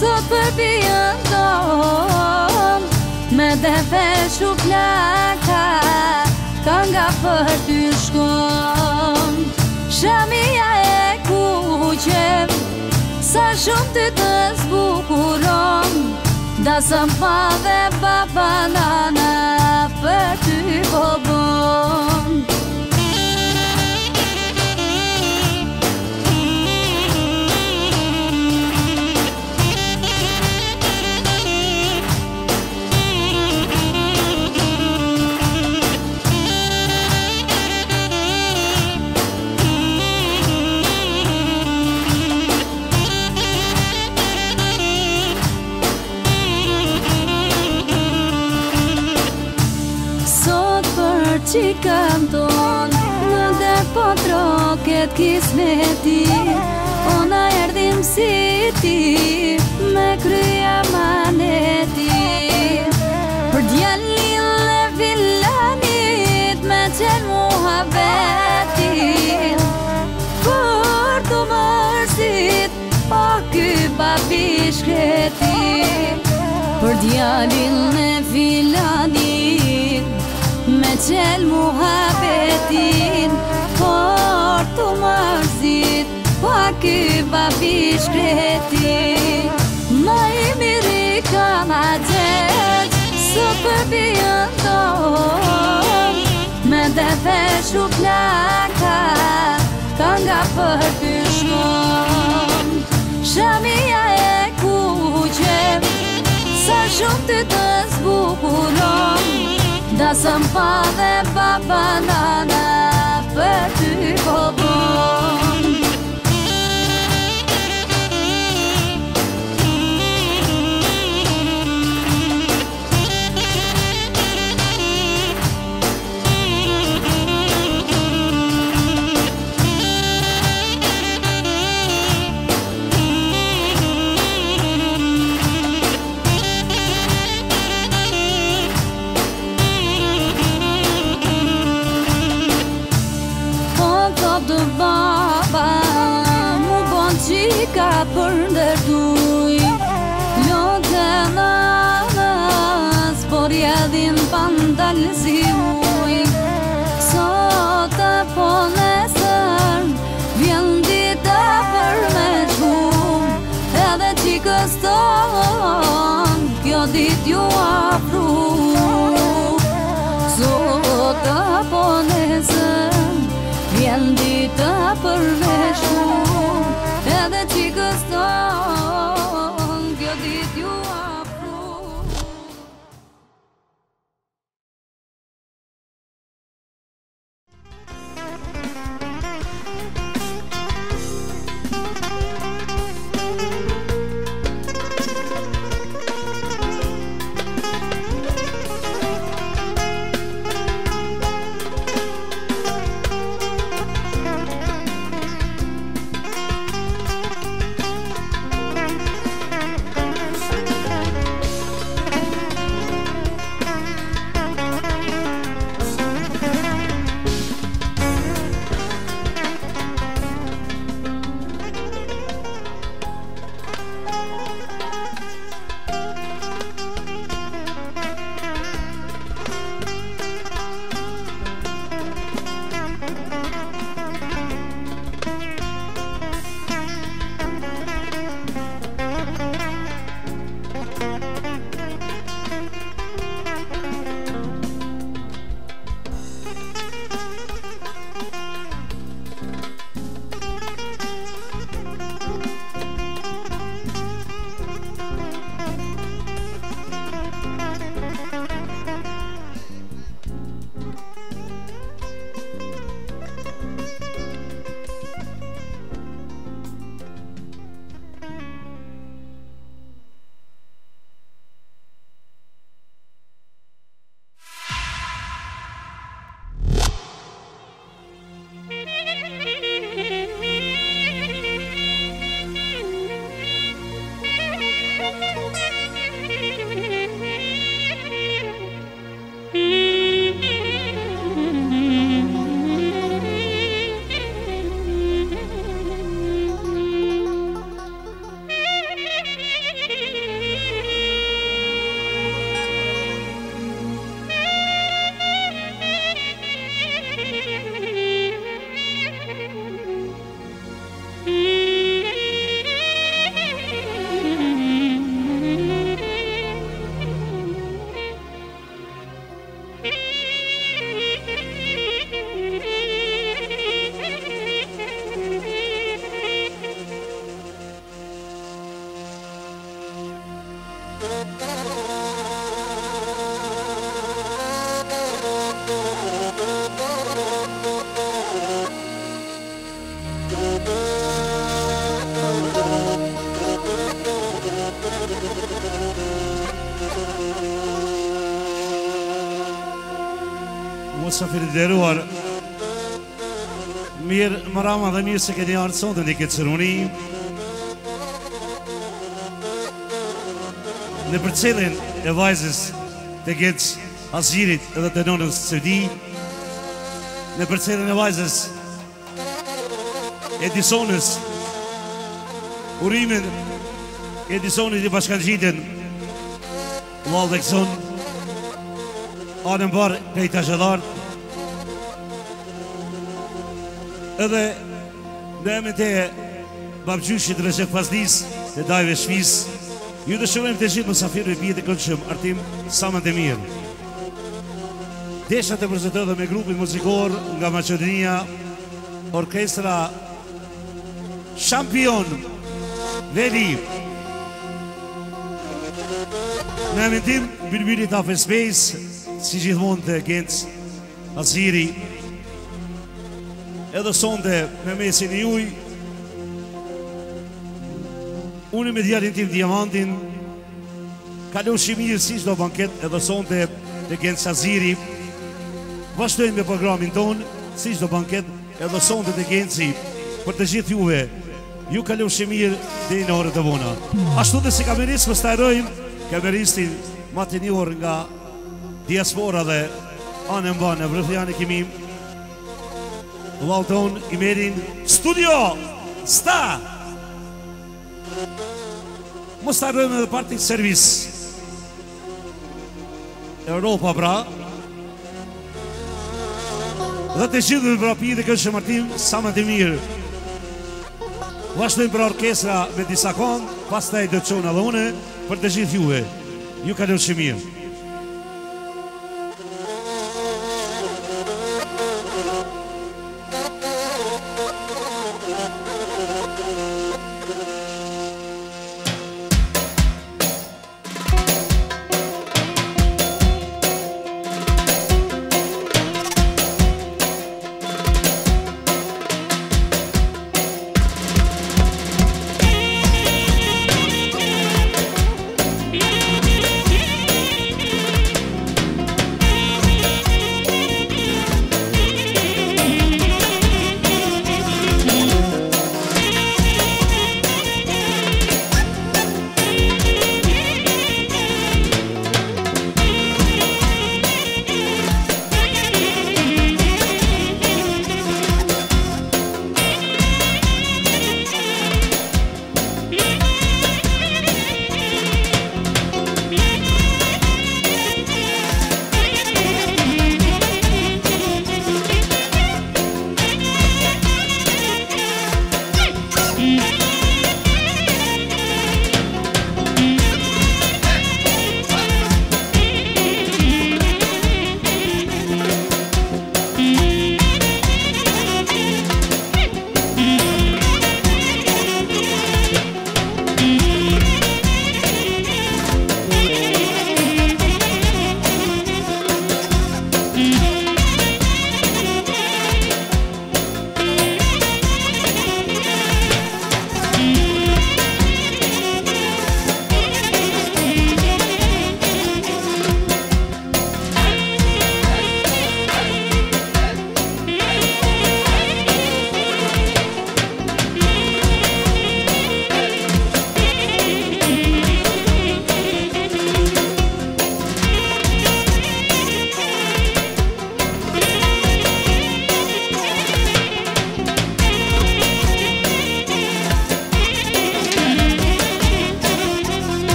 Sot për bijën ton me dhe veshu plaka, ka nga për ty shkon. Shamia e kuqem, sa shumë ty të zbukuron, da së mpa dhe baba nana për ty po bon. Qikëm ton, në der po troket kismeti, ona erdim si ti, me krya maneti. Për djallin dhe villanit, me qenë muhabetin, për të mërësit, pa ky babi shkreti. Për djallin dhe villanit, me qel muhabetin, por të mërzit, pa ky babi shkreti. Ma i miri ka ma gjeq, sot për bijën ton, me dhe veshu plaka, ka nga për ty shkon. Shamia e kuqem, sa shumë ty të zbukuron, da së mpa dhe baba nana për ty po bon. Ka për ndërtuj, lote nanës, por jadin pandal si uj. Sot apo nesër, vjen dita për me shum, edhe qikës ton, kjo dit ju afru. Sot apo nesër, vjen dita për me shum, edhe qikës ton, kjo dit ju afru. Musafir i deruar, mirë më rama dhe mirë se keni ardhur sonte në këtë ceremoni në përcjelljen e vajzës të Genç Azirit edhe të nonës Sedi, në përcjelljen e vajzës Edisonës, urimin Edisonit i bashkangjitën Valdekson, anën barë pejta zhëdhartë, edhe në emrin të babgjyshit Recep Fazlis të Dajve Shpis, ju dëshirojmë të gjithë mysafirëve bie të këndshëm Artim Sama Demir. Desha të prezantohet me grupin muzikor nga Maqedonia, orkestra Champion Veli. Në emrin tim, Bylbylit Afe Space, si gjithmonë të Genç Aziri, edhe sonte me mesin e juj, unë me djalin tim Diamantin, kalon shimirë si çdo banket edhe sonte të Genç Aziri. Vazhdojmë me programin ton, si çdo banket edhe sonte të Gençi, për të gjithë juve, ju kalon shimirë deri në orët e vona. Ashtu dhe si kamerist pëstajrojmë kameristin ma të njohur nga diaspora dhe anë mbanë, Vrëfjani Kimim, Valton i merin studio sta. Mos të arrojmë edhe partit servis Europa pra, dhe të gjithë dhe prapi dhe kënë shëmartim sa më të mirë. Vazhdojmë për orkestra me disa këngë, pastaj do të çona dhe une për të gjithë juve. Ju kalon që mirë.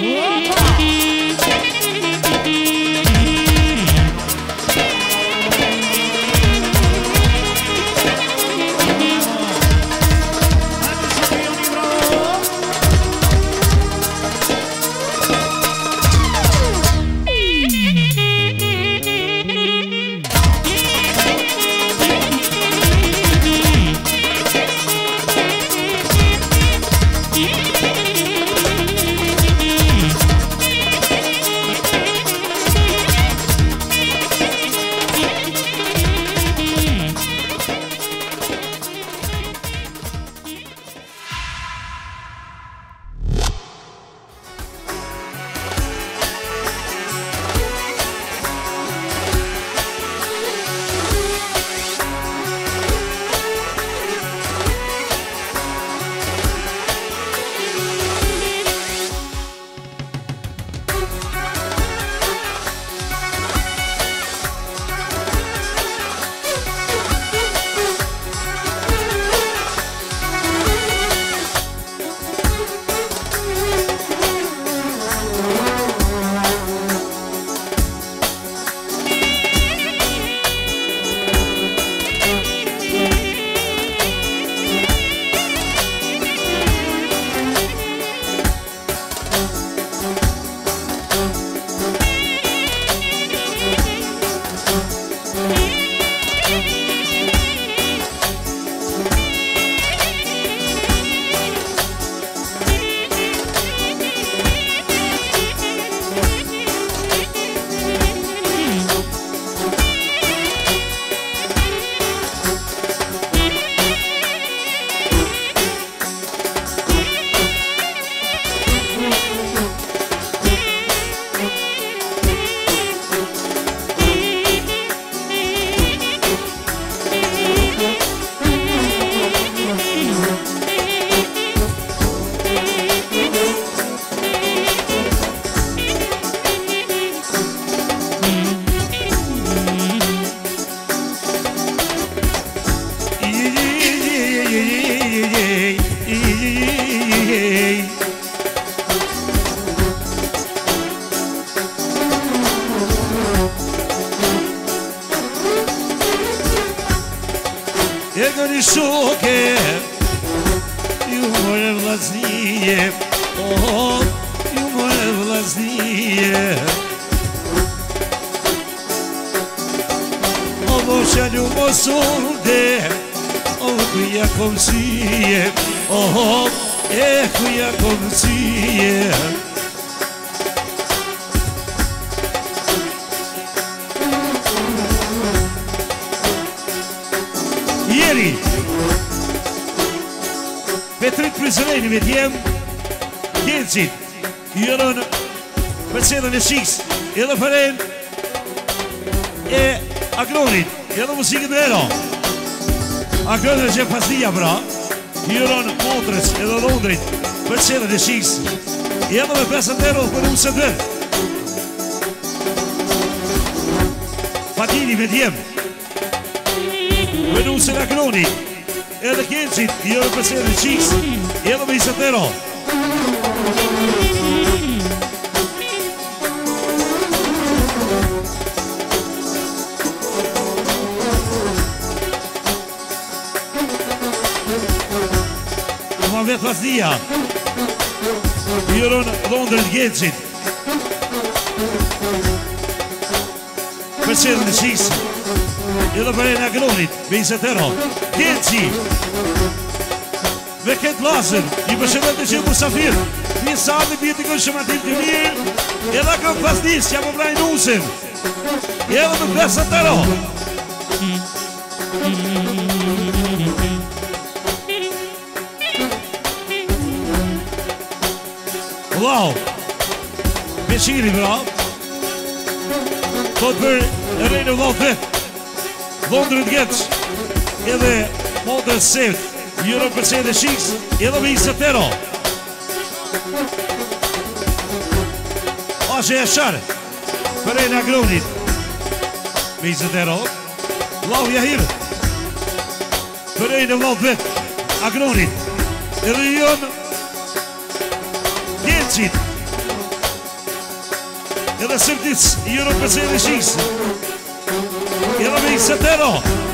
Szukę Humor własnie O, humor własnie Ovo šaljumo sunde Ovo jakom sije O, jakom sije Jeri Petrit Prizreni me djem Djecit Jërën për cedën e shiks Edhe për en E Agronit Edhe musikën dhe ero Agronit që pasdija pra Jërën Montres edhe Londrit Për cedën e shiks Edhe me 50 euro për usë të Fatini me djem Për usë në Agronit Edhe Kjencit, jërë për cedën e shiks Edhe me 20 euro Vetë pasdija Jërën Londrit Gjencit Për cedën e shiks Edhe për e në Agronit Me 20 euro Gjenci Me këtë lasën I përshëndet të që musafir Një sarë në bjetë kënë shëmatil të mirë Edhe kënë pasdis që më brajnë usën Edhe më 50 euro Wow Beqiri bra Tot për e rejnë vallë vetë Londrit Gjenc Edhe Model Seft Jërë për cedën e shiks Edhe me 20 euro Ashe e sharë Për e në Agronit Me 20 euro Lau Jahir Për e në vallë vetë Agronit Edhe jënë Gjencit edhe sërtic, i juro përse dhe shis. Edhe me i sëtero.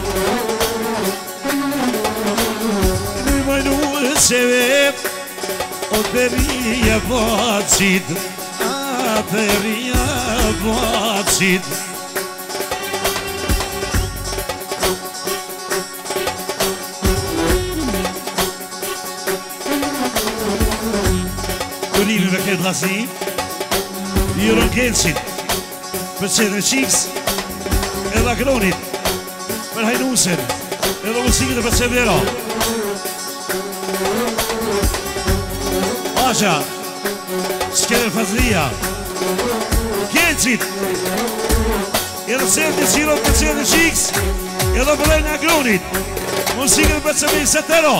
Nuj majnu se vep, o përria bacit, a përria bacit. Kërimi me këtë lasni, i ronkenësit, për qedre qiks, edhe akronit, për hajnusen, edhe musikët e për qedero. Asha, shkeder fazlia, kenësit, edhe qedre qiro për qedre qiks, edhe për hajnë akronit, musikët e për qedre setero.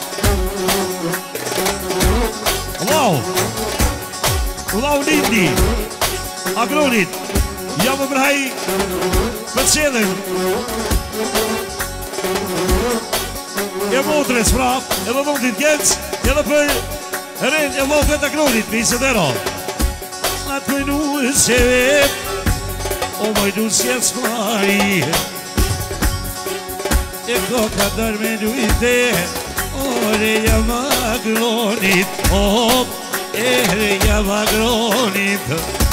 Ulau Nindi, Agronit, jam më përhaj për qedhen. E motres prap, edhe mundin kjec, edhe për ren e lopet Agronit, me i sëdero. Atë mëjnu se vep, o mëjnu se s'mari, e koka dërmenu i te, ore jam Agronit, jam Agronit.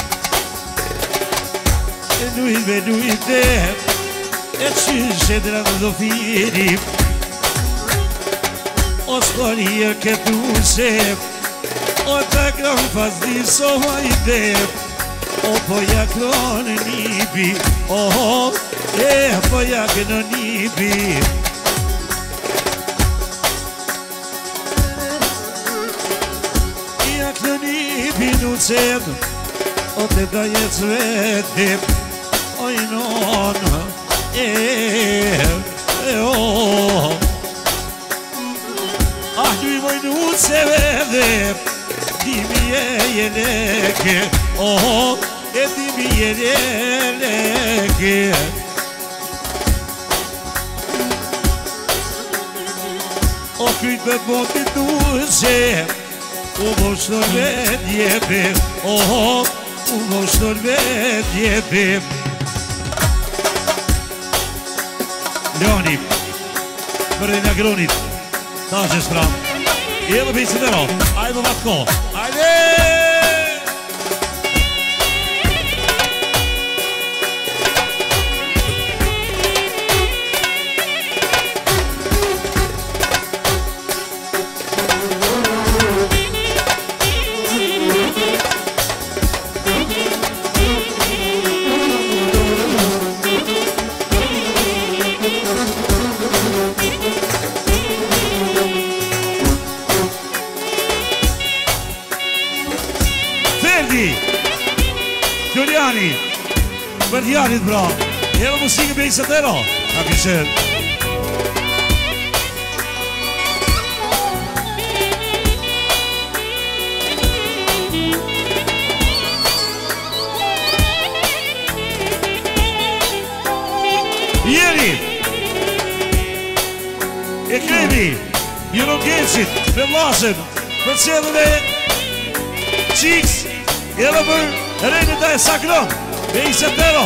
E nuit der, e qyshe dra në dofiri, o s'paria këtë usep, o të kron pas di sova i dep, o po jak në nipi, po jak në nipi. Jak në nipi në cep, o të dajet zvedip, oj non, ah du i mojnu se vedip, di mi e leke, di mi e leke. O kryt me botit duze, u voshnor vedjepe, u voshnor vedjepe. Leoni, për e Agronit, ta që shpram. E dhe pejtë së të ajde vatko, ajde! Gjoriani, për djarit bra, edhe musikë me i sëtero, ka këshër. Jeri, e kremi, Jurogensit, me vlasën, për cedhën e qiks, edhe për rejnët e sakron, me i sëtero.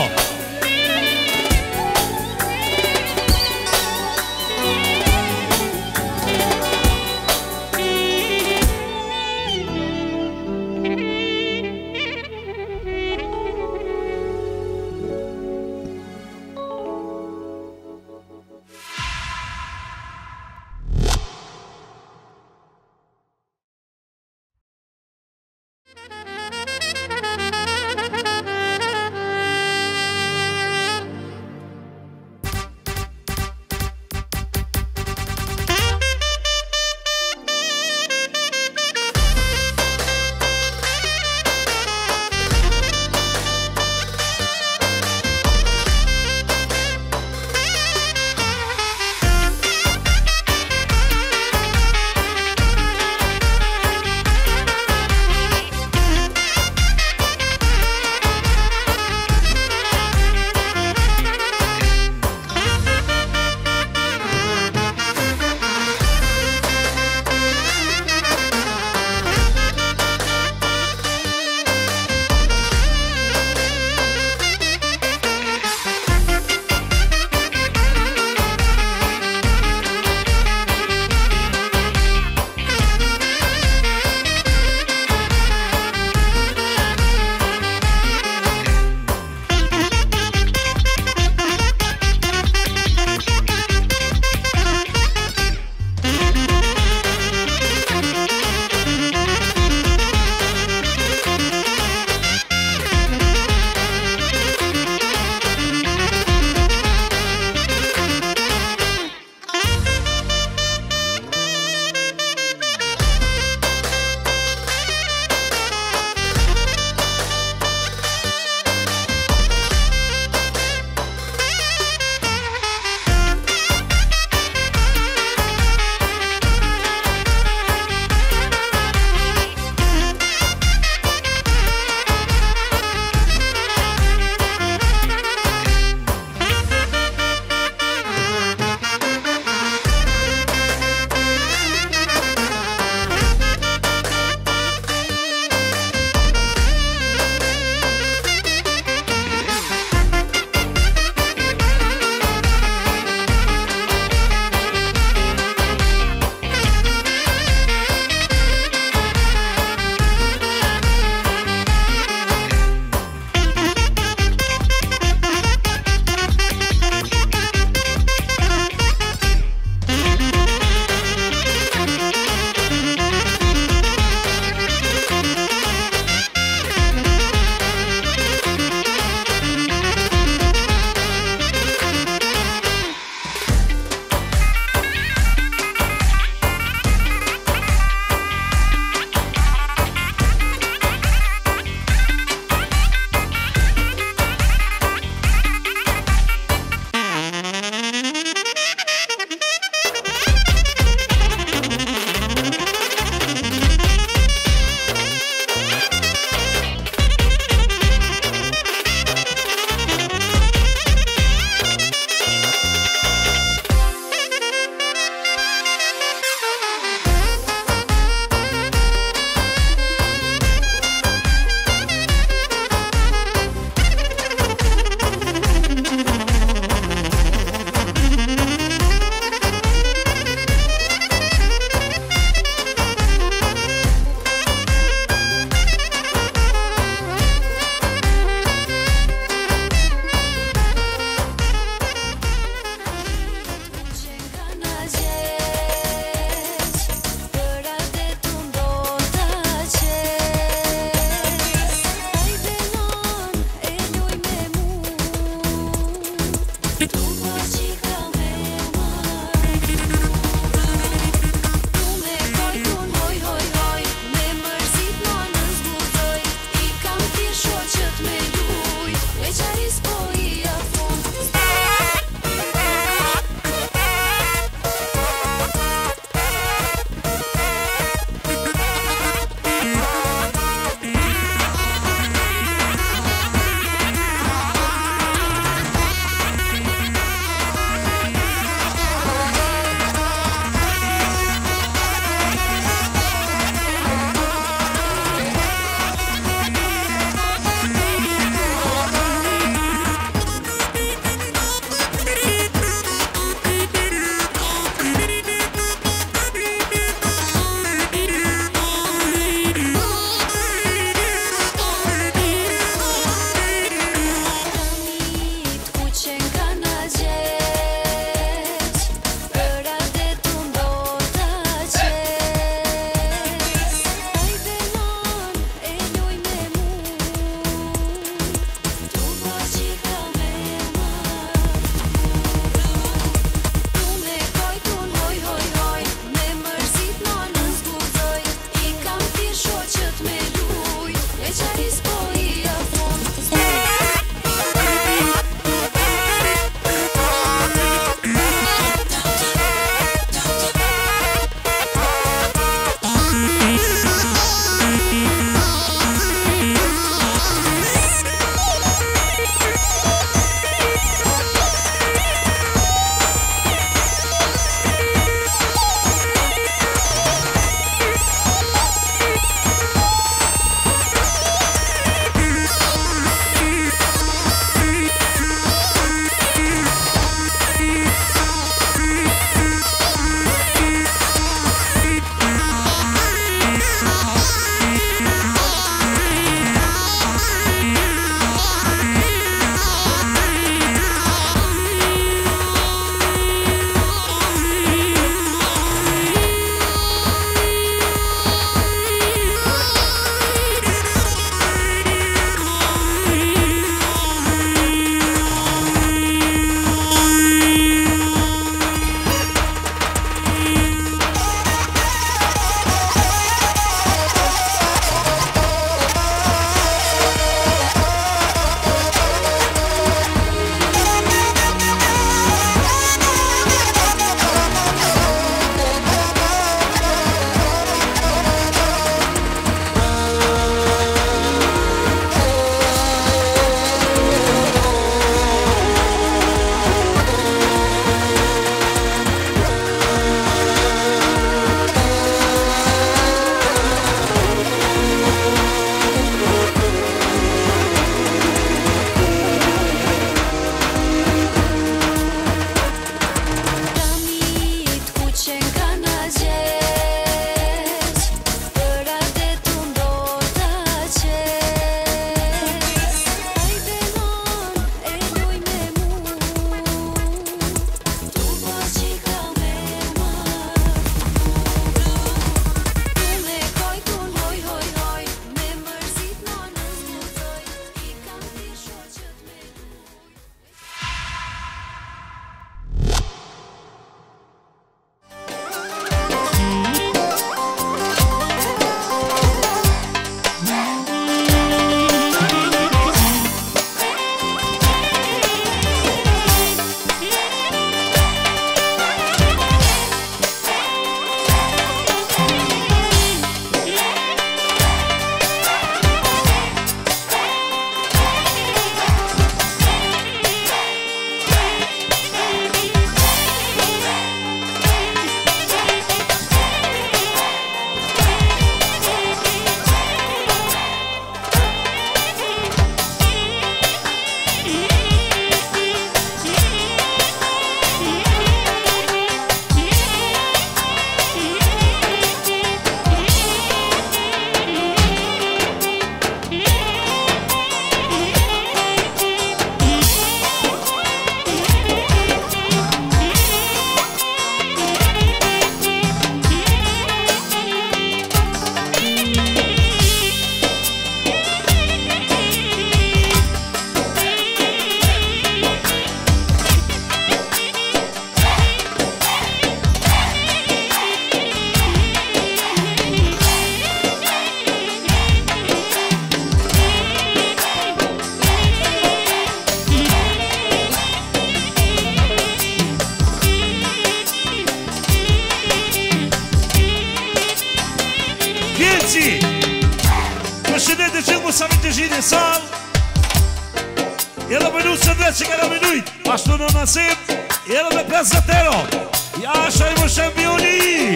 sa me të gjinë e salë. Edhe minutë se dhe që këna minujt. Ashtu në nësip, edhe me 5-0. Ja, shaj më shempioni.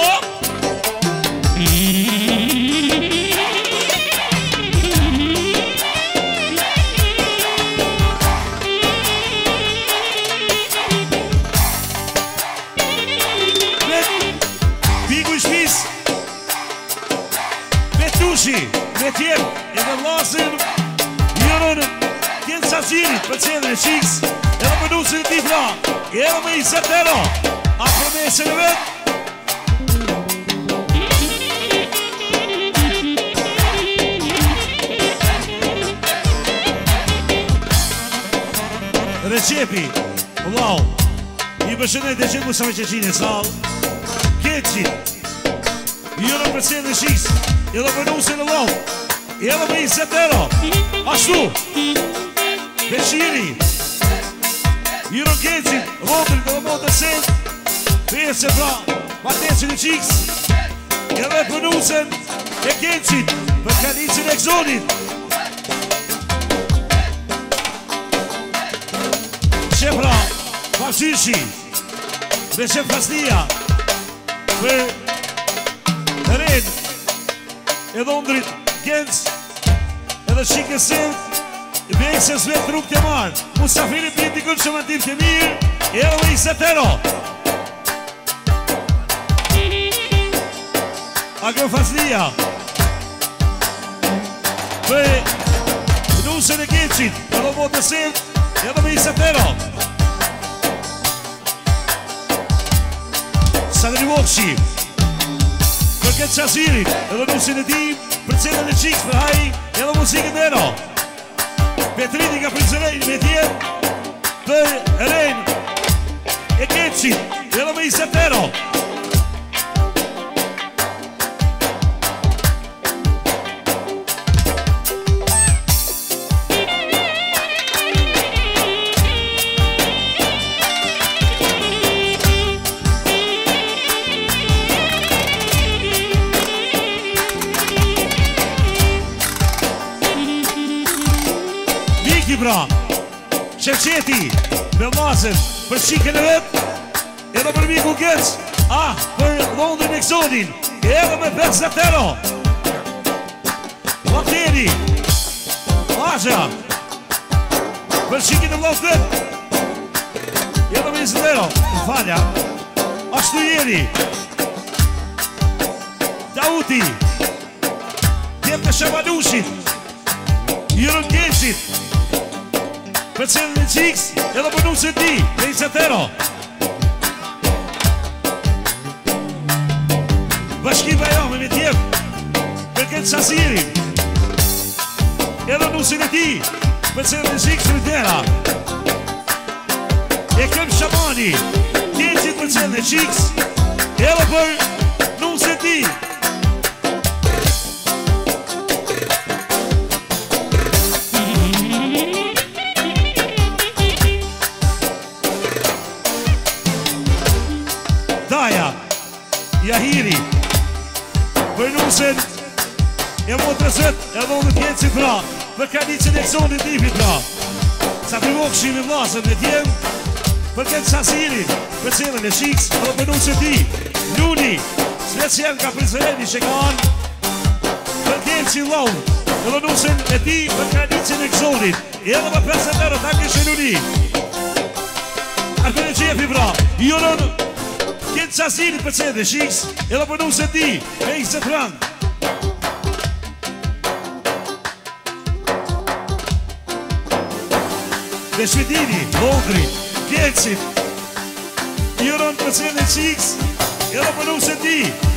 Piku i shpis. Me tushi, me tjerë, edhe lasin. Jërën, Kjenë Sazirit, për cedrë e qiks. Edhe për nusin e tifra. Edhe me 20-0. Afro mesën e vetë. Recepi, wow. I përshëndet e gjithë Musa me Qeqin e salë. Keqin. Jërën për cedrë e qiks. Edhe për nusin e wow. Edhe me 20-0. Ashtu. Beshiri. Jiro Gecit, Rodri dhe Motë Sen. Pese pra, Matesin e Qiks. Edhe për nusën e Gecit, për kanicin e Këzonit. Shefra, Pavqyshi, dhe Shef Kastia, për Ren, edhe Ondrit, Genc, edhe Shike Sen. Vej se sve trup të marë. Mustafiri për t'i kënë shumë atim të mirë. Edhe me 20-0. Agro Fazlia. Për nusën e Gecit. Edhe Motë Sen. Edhe me 20-0. Sadri Vokshi. Për këtë Qazirit. Edhe nusën e tim. Për cedën e Qiks për haji. Edhe muzikën e Ero. Petrini ka prinzërejnë me tjerë. Për Rejnë e Gecit. Edhe me 20-0. Pra, Shevqeti, me masën për shikën e vetë, edhe për Miku Gec, për Londrin e Këzonin, edhe me 5-0. Lateri, Aja, për shikën e Londrin, edhe me 20-0. Falja, ashtu jeri, Dauti, tjetë me Shabanushit, Jërën Gecit, për cedrën e Qiks, edhe për nusën ti, me 20-0. Bashkim Bajrami me tjep, për këtë Sazirin. Edhe nusën e ti, për cedrën e Qiks për tjera. E këm Shamani, Gecit për cedrën e Qiks, edhe për nusën ti. Jahiri për nusën e Motrës vetë, edhe unë të Gecit pra, për kanicin e Këzonit nifit pra. Sa të Vokshi me vlasën e tjemë, për këtë Sazirin, për cedrën e Qiks, edhe për nusën ti. Luni, special ka prizëreni që ka anë, për Gecit Laun, edhe nusën e ti, për kanicin e Këzonit. Edhe për 50 ta kështë Luni. Arkën e Gjepi pra, Jorën, Këtë Sazirit për cedrën e Qiks, edhe për nusën ti, me 20 rand. Beshmetini, Londri, Gecit, Jërën për cedrën e Qiks, edhe për nusën ti.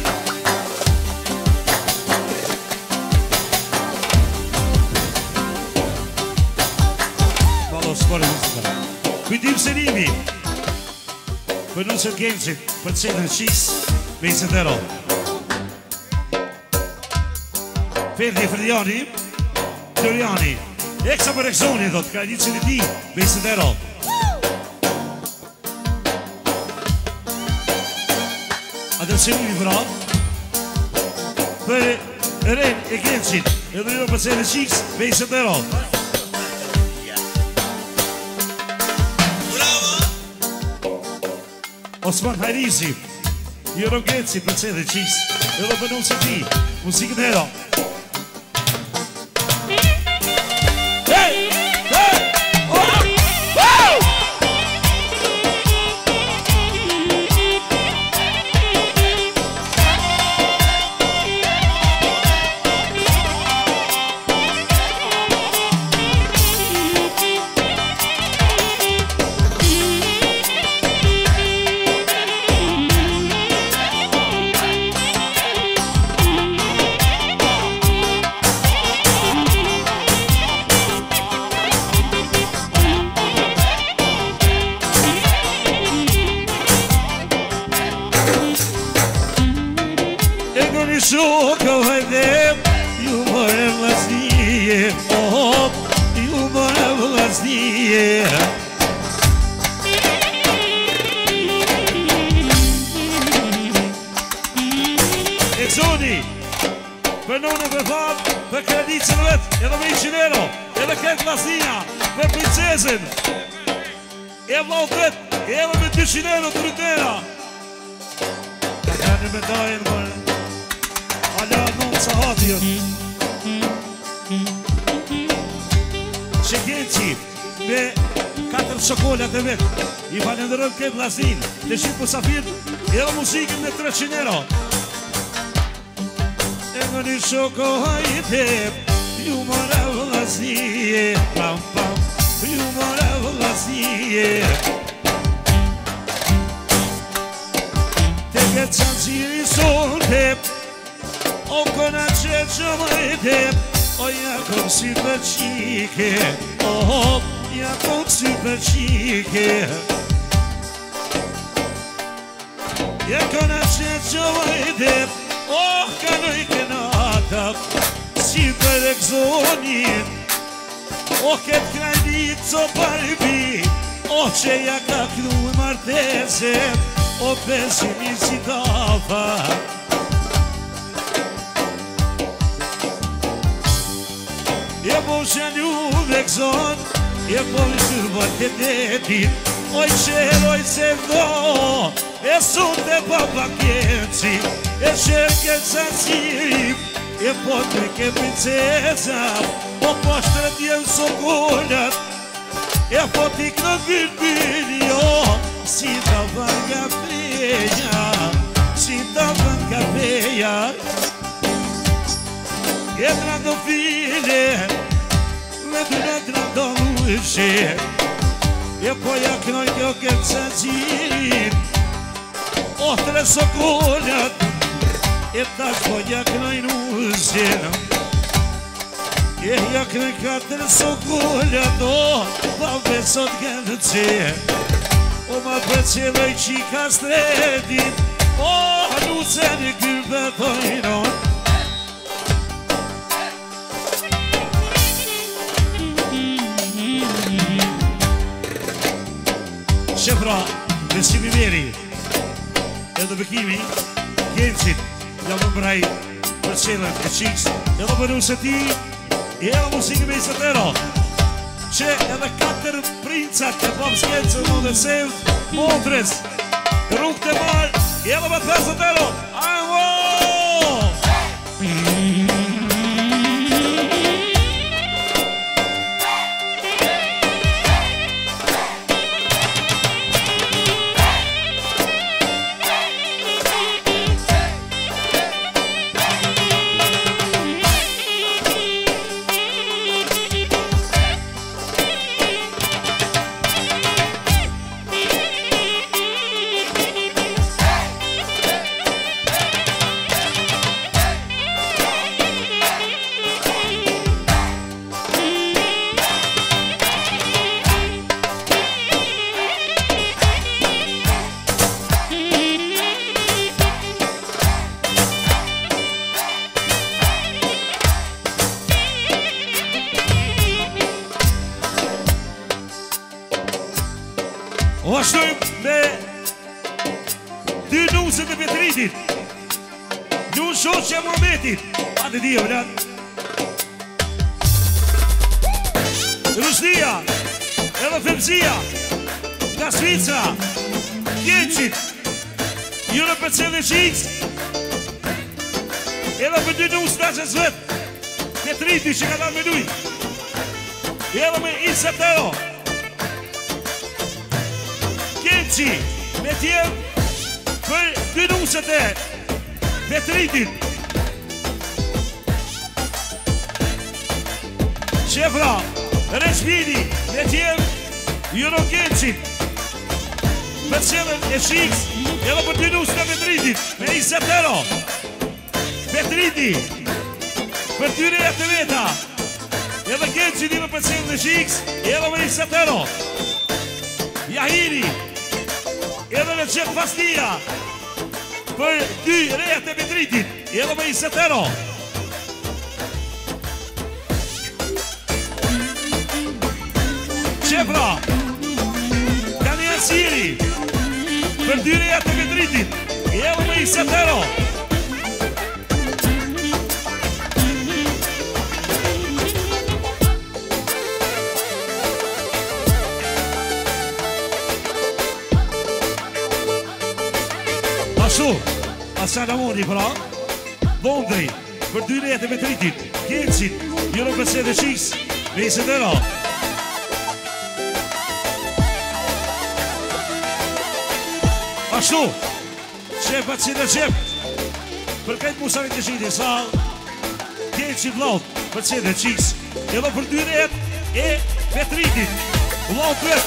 Malo skore muzika. Kujtim Serimi, për nusën Gecit, për cedrën e Qiks, me 20-0. Ferdi Ferdiani, Doriani, Eksa për Eksoni, do të ka një cili ti, me 20-0. Adem Semimi pra, për Ren e Gecit, Edhe jo për sejnë qiks, vejse të ero. Osman Hajrizi, Jero Geci për sejnë qiks, edhe për nëmë se ti, musikën e ero. Shoko hajdem, ju more vlasnije, oh, ju more vlasnije. Exoni, për nune për fat, për kredicën vet, edhe me 100 euro, edhe këtë vlasnija, për princezën, e vlautet, edhe me 200 euro të rritera. Ta kanë me dajnë mërë. Ala non sa hatjën Shekenci me 4 shokollat e vetë I falenderën këtë vlasnin Të shqipë për safir edhe musikën me 300 euro E më një shokohajte Ju mëra vlasnije Pam pam Ju mëra vlasnije Te këtë qanciri sonte O kona që më e tep O ja kom si për qike O ja kom si për qike Ja kona që më e tep O kanoj kënatak Si për ekzonin O këtë krajnit co parbi O që ja ka knu marteset O pesimi si tafa E po shenju dhe këzon E po në shërbat të detit Oj qëroj se vdo E sot e papa keci E shërë këtë sanciri E po të ke princesa O po shtërët jem sokollat E po t'i kënë bilbiljo Si ta vanga feja Si ta vanga feja E trando file Me të trando luqe E po ja knoj kjo këtë sancirin O 3 sokollat E tash po ja knoj nuzin E ja knoj 4 sokollat O pa besot këtë që O ma përqeloj qika stredit O nucen i kërbetojnon Shefra, Besimi Meri Edhe Bekimi Kencit Ja më mbraj për qelën e qiks Edhe për nusë ti Edhe musikë me i sëtero Që edhe 4 princat E pop s'kencë në dhe sevt Montres Rrug të marë Edhe për 5 sëtero Ajmo Vazhdojmë me 2 nusët e Petritit. Nusë shoqja Muhametit. A të dio, vlat. Vazhdia, edhe Femzia, nga Svicra, Kjeqit, jure për cëllë qiks, edhe për dy nusë nga që zvet, Petriti që ka dalë me duj, edhe me Isetero, Kjeqi, me tjem, për dy nusët e Petritit, Qefra, Reshvini, me tjem, juro Kjeqit, për qëllën e qiks, edhe për dy nusë nga Petritit, me Isetero, Petriti, për tyre e të veta, edhe Kjeqit edhe për qëllën e qiks, edhe me Isetero, Jahiri, edhe me qëllë Fastia, për dy reja të Petritit, edhe me Isetero, Qefra, Kani Asiri, për dy reja të Petritit, edhe me Isetero, Ashtu, Asana Moni pra, Londri, për dy reja të Petritit, Kjeqit, juro për se dhe qiks, me Isetero, Ashtu, qepat si dhe qep, për kajtë musavit të shqiti, sa Kjeqit Vllaut, për se dhe qiks, edhe për dy rejat e Petritit, Vllaut vet.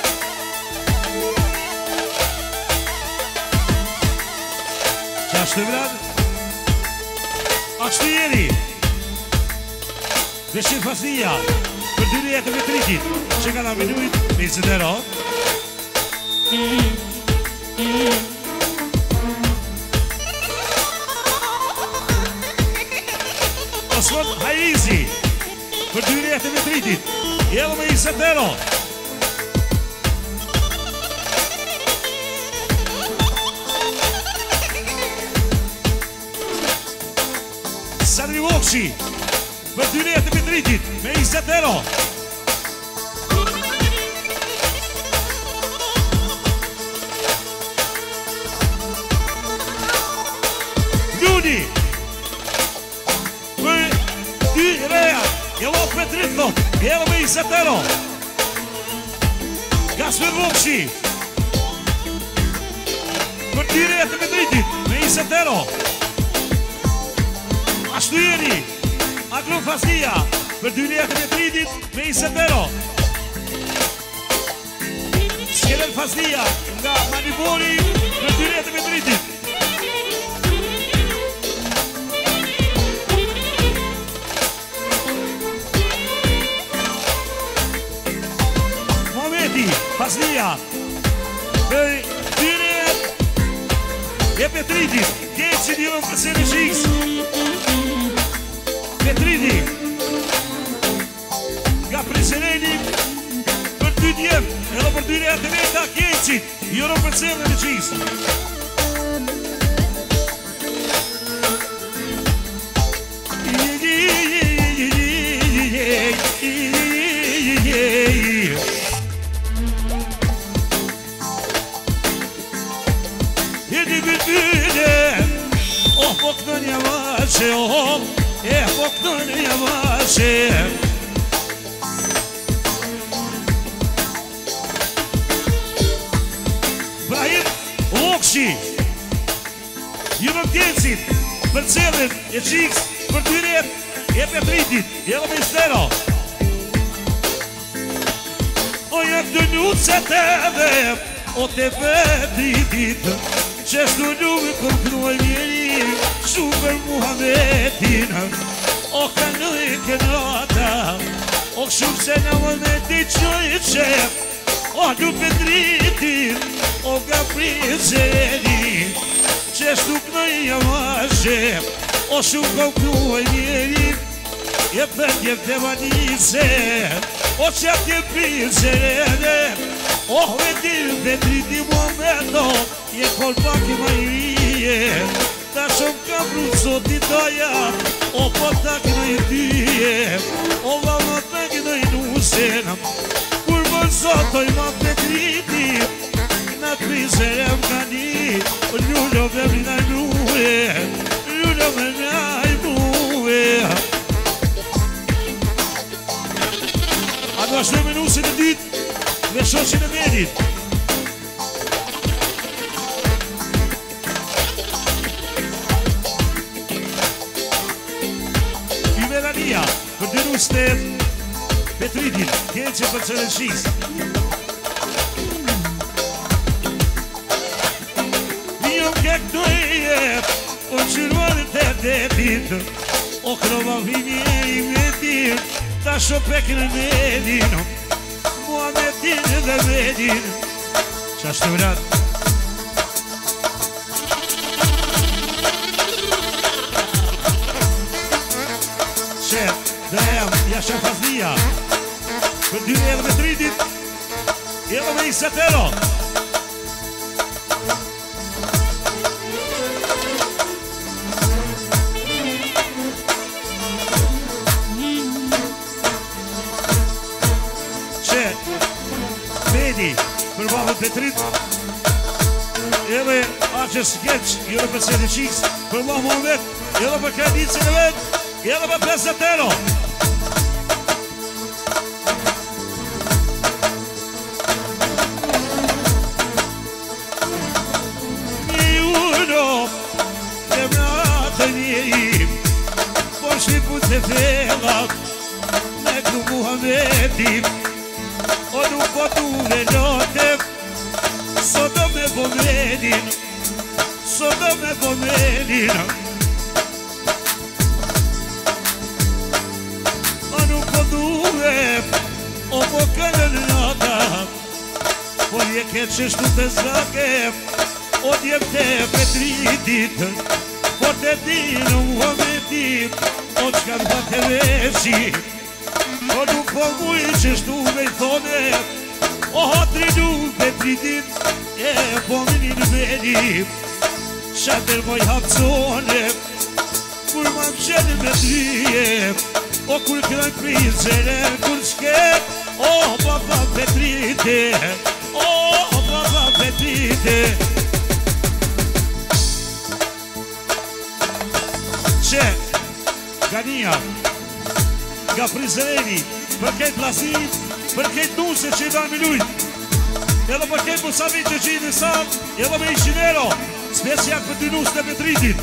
Qashtu e vrad, ashtu jeri, dhe shqit Fastia, për dy rejat e Petritit, që ka da minujt, me Isetero, Osman Hajrizi, për dy reja të Petritit, edhe me Isetero, Sadri Vokshi, për dy reja të Petritit, me Isetero, Ljuni, për dy reja, edhe Petrit thot, edhe me Isetero, Gasper Vokshi, për dy reja të Petritit, me Isetero, ashtu jeni, Agro Fastia, për dy reja të Petritit, me Isetero, Skelen Fastia, nga Manipori, për dy reja të Petritit, Fastia, për dy rejat e Petritit, Kjeqit juro për se në qiks, Petriti, nga Presereni, për dy djem, edhe për dy rejat e veta, Kjeqit juro për se në qiks. Poknën javache, poknën javache. Brahim Vokshi, juro Kjeqit, për cëllën e qiks, për dy rejat e Petritit, edhe me Isetero. O jak të nucet edhe, o te Petritit, qeshtu nuk këmkruaj njeri, super Muhamedin, o kanoj kënata, o shumë se në mëmeti qoj qep, o du Petritin, o Gabrizeli, qeshtu kënoj jamashe, o shumë këmkruaj njeri, e përgjev të vanise, o qatje pizere, o vetir Petriti momento, je kolpaki ma i rije, ta shumë ka brusot i doja, O po tak në i tyje, o valot me gjënë i nusen, kur më zotoj ma Petriti, në krizerem ka një, lullo me mrinaj muhe, lullo me mrinaj muhe. A do ashtu e menusin e dytë, dhe shoqin e menit. Për dy nustet Petritin, keqe për Qërënqis. Njëm kek të jetë, o qërëvarët e detit, o krova vimi e i metin, ta shopek në medin, mua metin dhe medin, qashtë të vratë. Jasha Fazlia për dy edhe me Tritit edhe me Isatero. Që Bedi për babën Petrit edhe Aqës Skeq edhe për Sedi Qiks për Allah Muhammed edhe për Kajnicin e vet edhe për Pesatero. Të felat me këtu Muhamedin, o nuk po tu velotem, sot do me pomenin, sot do me pomenin. O nuk po duhem, o po këllën nata, po je ke qështu të zakem, o djem të Petritit, po të dinë Muhamedin, o qka të të veshi, o nuk po mujë që shtu me i thone, o hatri nuk Petritit, e po minin meni, shatër moj hapsone, kur ma më qenë me dryje, o kur kërën krizere, kur shke, o baba Petrite, o baba Petrite. Që Gania, nga Prizreni, për këtë plasit, për këtë nuse që i danë minujt, edhe për këtë Musavit që i në sanë, edhe me Ishinero, special për dy nuse të Petritit.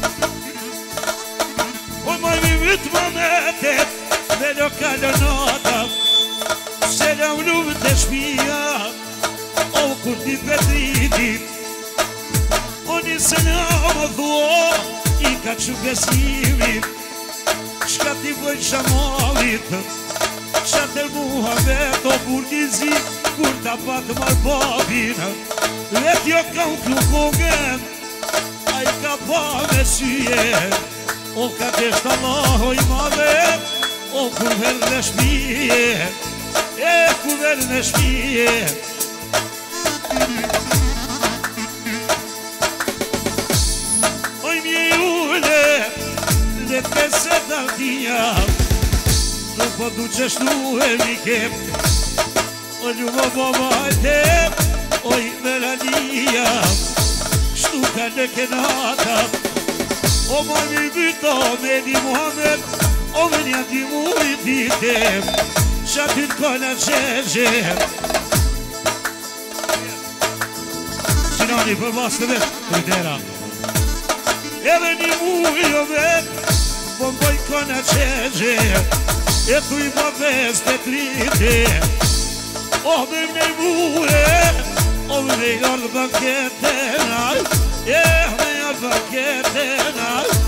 O maj mi vitë më metet, dhe lo kalonata, se la më lumë të shpia, o kur ti Petritit, o njëse në më dhua, i ka që besimit, shka ti bëj shamalit, shatër Muhammed o burgizi, kur ta patë marë babin, vet jo ka u klukogen, a i ka pa me syje, o ka desht Allah o i madhe, o kur verë në shpije, e kur verë në shpije. Oj mje ule, dhe të peset altinja, nuk po du që shtu e mi kep, o ljubo babajtep, oj Melania, shtu ka në kenata, o ma mi byto me di Muhammed, o me një di mujtitep, shatin kona qeshe. Sinani për mas të vetë, kujtera, edhe një mujo vetë, po mboj kona qeshe, e tu i ma ves Petrite, o me mnej muje, o me jordë banketena, e me jordë banketena.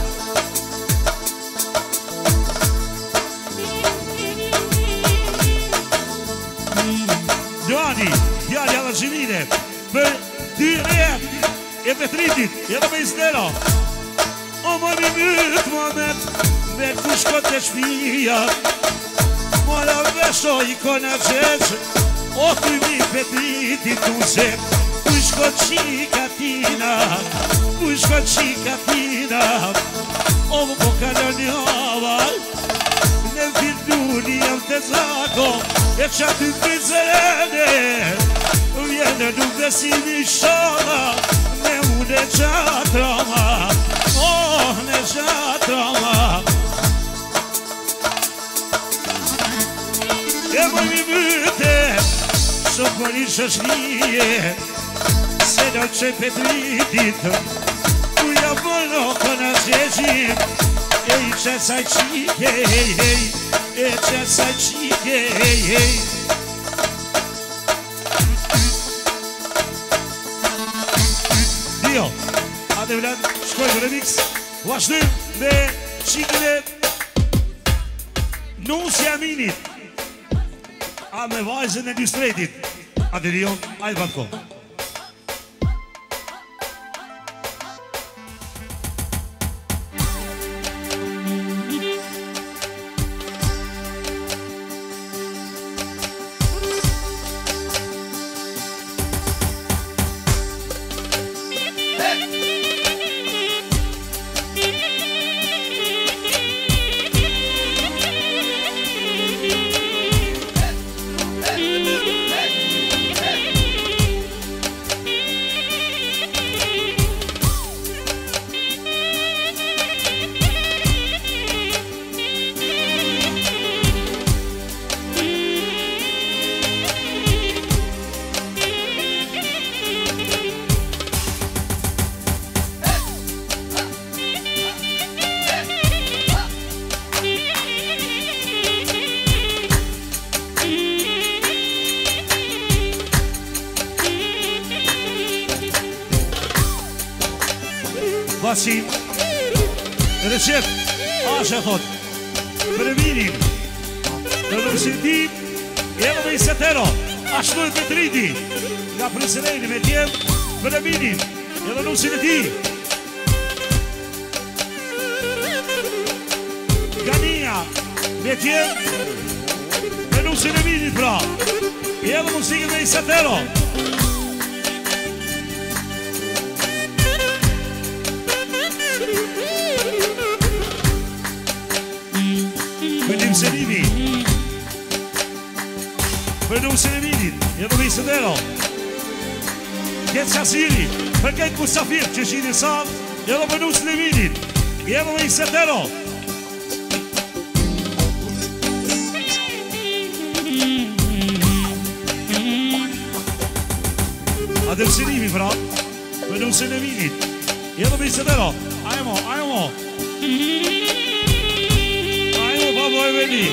Gjani, djali Alashimine, për 2 rejt e Petritit, edhe me Isnera, o ma mi mytë Muhammed, me ku shkot e shpija, mora vesho i kona qeshe, o kuj mi Petritit tu se, kuj shkot qikatina, kuj shkot qikatina. O po kalon java Në filluni jam të zako E që aty prizene Vjene nuk besimi shola Ne une qatrama Oh, ne qatrama E moj mi myte Sot më një shëshnije Se në që petritit Uja përno këna zgjeshim E i që saj qike E që saj qike Dio, ate vlan, shkoj në remix Vashtu me qikine Nusja Minit A me vajzën e Nystretit Ate Dio, ajde batko Basim Recep Ashe thot Për minin Në nërësitim Jelo me i setero Ashtu e Petriti Nga Prinsenejni me tjem Për minin Jelo nusin e ti Gania Me tjem Me nusin e minit pra Jelo musikën me i setero Selimi Për nuk Seliminit Jedo me i sëndero Këtë qasiri Për këtë Musafir që shini sal Jedo për nuk Seliminit Jedo me i sëndero Adem Selimi pra Për nuk Seliminit Jedo me i sëndero Ajmo, ajmo Babo e veni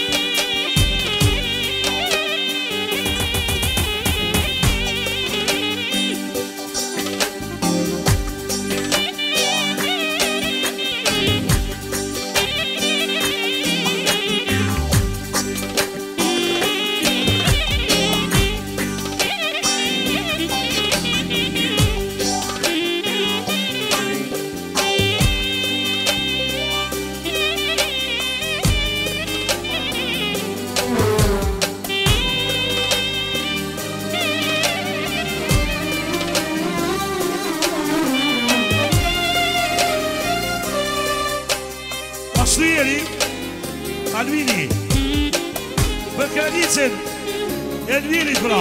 Alvini Për kranicën Elvirit pra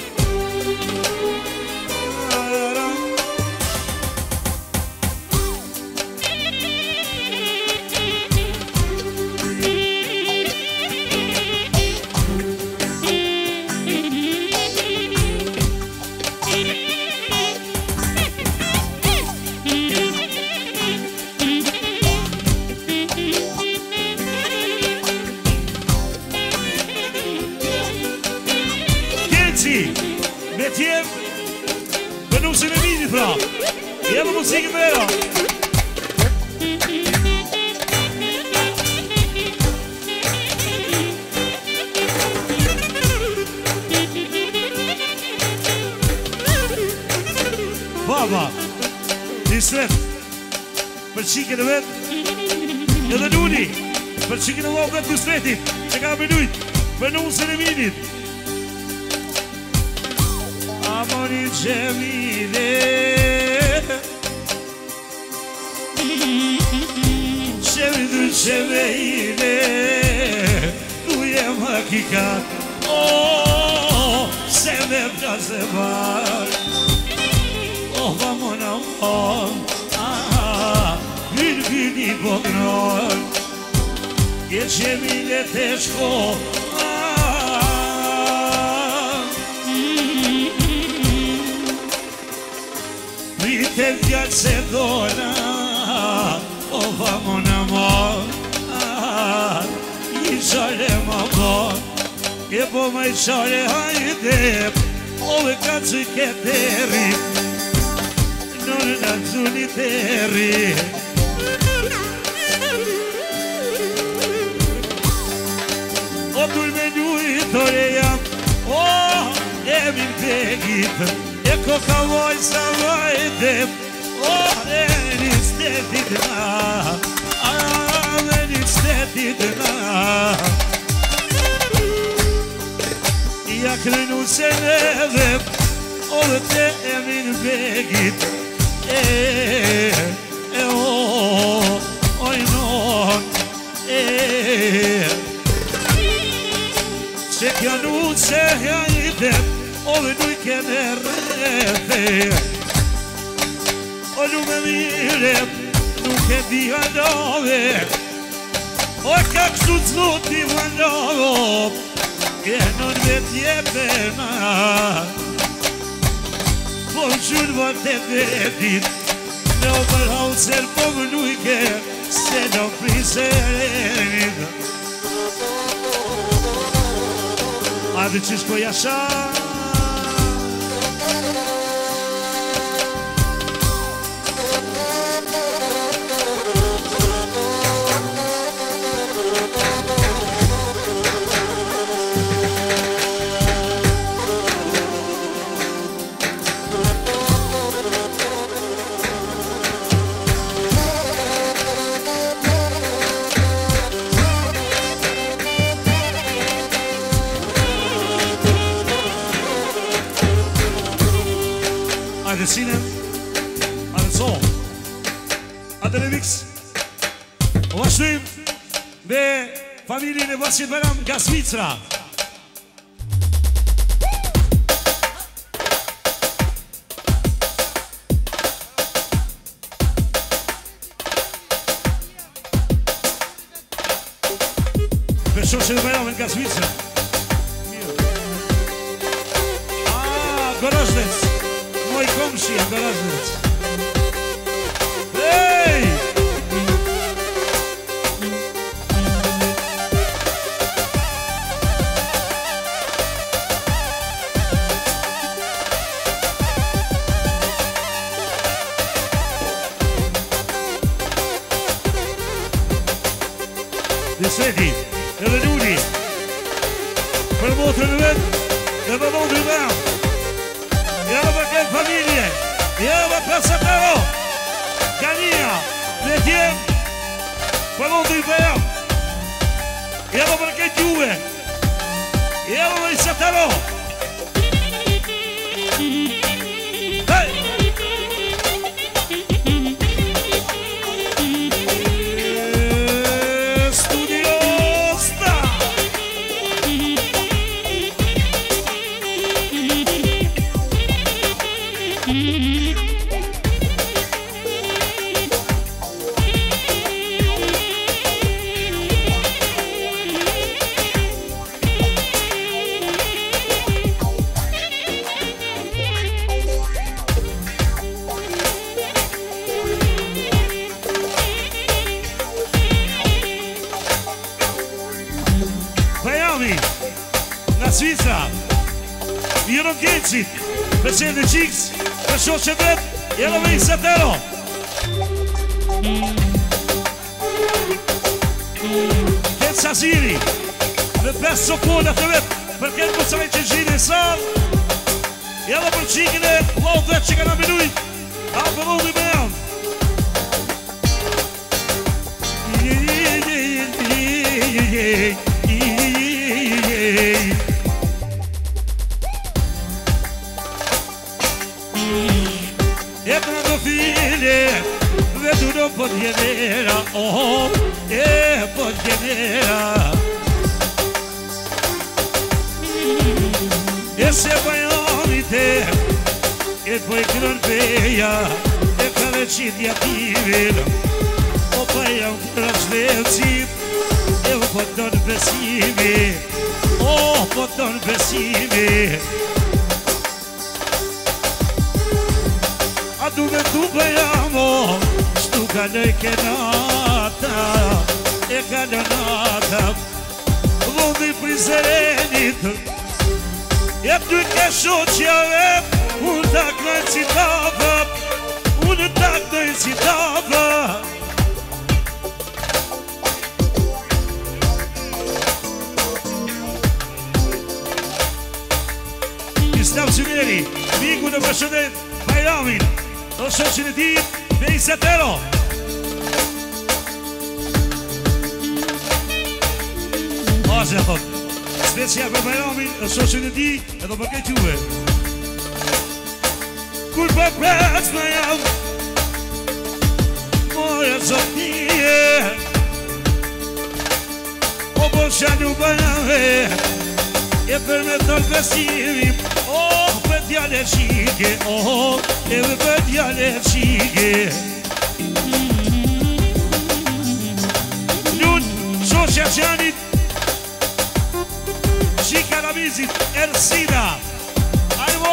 Me tjem Për nusin e minit pra Jelo musikën vera Baba Nisret Për qikën e vet Edhe Nuni Për qikën e vogët Nusretit Që ka menujt Për nusin e minit Amori Cemile dyshe me ide Duje më kikat Se me plase var Va mona Vini pognon Je që mile të shko Rite vjallë se dona Va mona I qare ma bon E po ma I qare hajde Ove ka që këtë rrit Non në zuni të rrit O dur me njujtore jam E min tegit E ko ka voj sa vajde E një stetit na E një stetit na Ja krenu se neve O dhe te e min tegit Oj non Se kja nuk se ja I det O dhe nuk e në rrëfe O nuk me mire Nuk e di halove O ka kështu të zluti halove E non vetje pena Po qërë vate vetit Në o përhau ser po më nujke Se në friserenit Adë që shko jasha Adë sinem, adë so Adë remix O vazhdojmë me familin e Vasit Bayram nga Zvicra Me shoqe Bayram nga Zvicra Gorożdec Moj komshia, Gorożdec Hej! Deseti, edhe Luli Për motën vetë Edhe motën vetë Jeva për këtë familje Jeva për Sataro Kania Dhe tjem Për motën vetë Jeva për këtë juve Jeva për Sataro Hej! Nga Zvicra Jero Gjecit Për qenë në qiks Për shoqe vet Jero me I Satero Këtë Saziri Me 5 sopolat të vet Për këtë mësave që gjinë e sal Jero për qikin e Lodh dhe që ka në minuit A për lodh I bejan E të në do file Dhe të do për tjevera e po t'genera e se bajoni te e poi krën e ka veçitja tivil o baja u krashleci e u po ton besimi o po ton besimi a duve tu bajamo shtu kaloj ke nata e kalonata vundi prizerenit e ty ke shoqjave unë taknoj si tava unë taknoj si tava Istav Qyneri, miku në përshëndet Bajramin, o shoqin e ti, Bejsetero. Ashe thot, specia për Bajramin, o shoqin e ti, edhe për këtë juve. Kur për prec më jam, moja zotnije, o për shalu banave, e për me tërë besimim, për t'jale qike, e për t'jale qike. Lunë, shoqja qanit, qika Ramizit, Ersina, ajmo!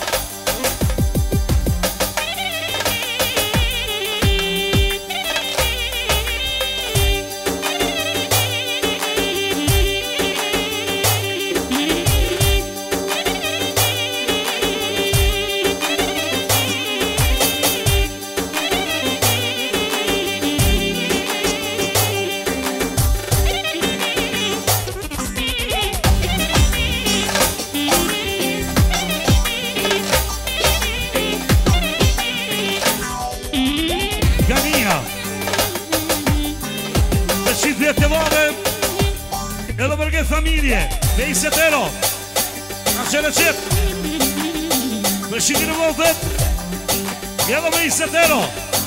Edhe për këtë familje, Bejsetero, nga qene qep, për shikin e votët, edhe Bejsetero,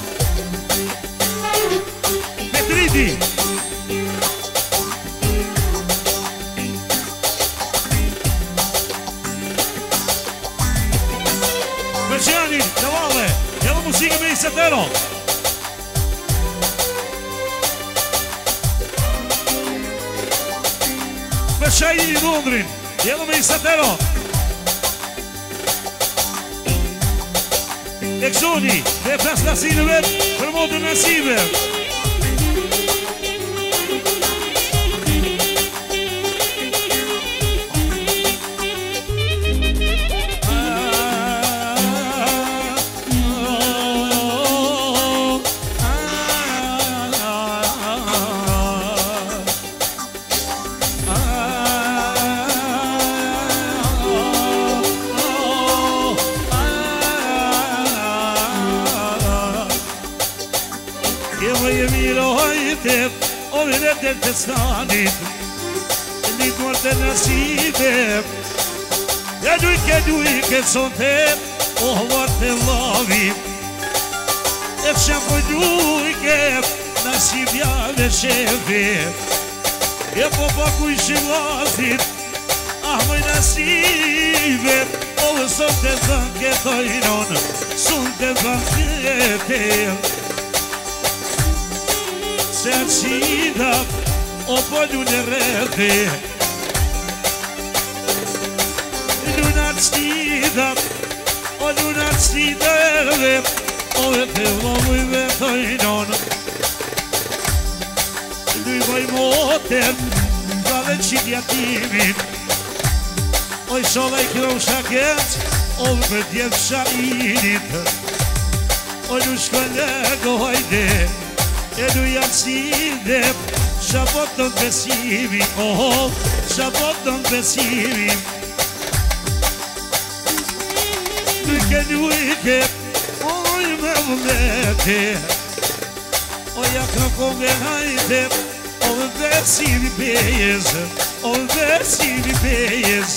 Petriti, për qeni, në vale, edhe muzikë Bejsetero, për shajin i Londrin, jelë me Bejsetero. Eksoni, dhe pes nasinë vetë, për modën nasive. O vire del të stanit Lidmuar të nasibe E dujke sonte O hvar të lavi E shampoj dujke Nasibja dhe shefe E po pakuj shilazit Ahmoj nasibe O dhe son të zanke tojnon Sun të zanke Se qida, o po lune rrëdhe Lunat qida, o lunat qida erve O e të vëmuj dhe tojnon Lujmoj moten, pra dhe qidja timin O i shola i kro shaket, o për djev shainit O lu shkollego hajde E du janë si dhe Shabot të në besimi Shabot të në besimi Dujke Oj me vëllete O jak në konge hajde O besimi pejez O besimi pejez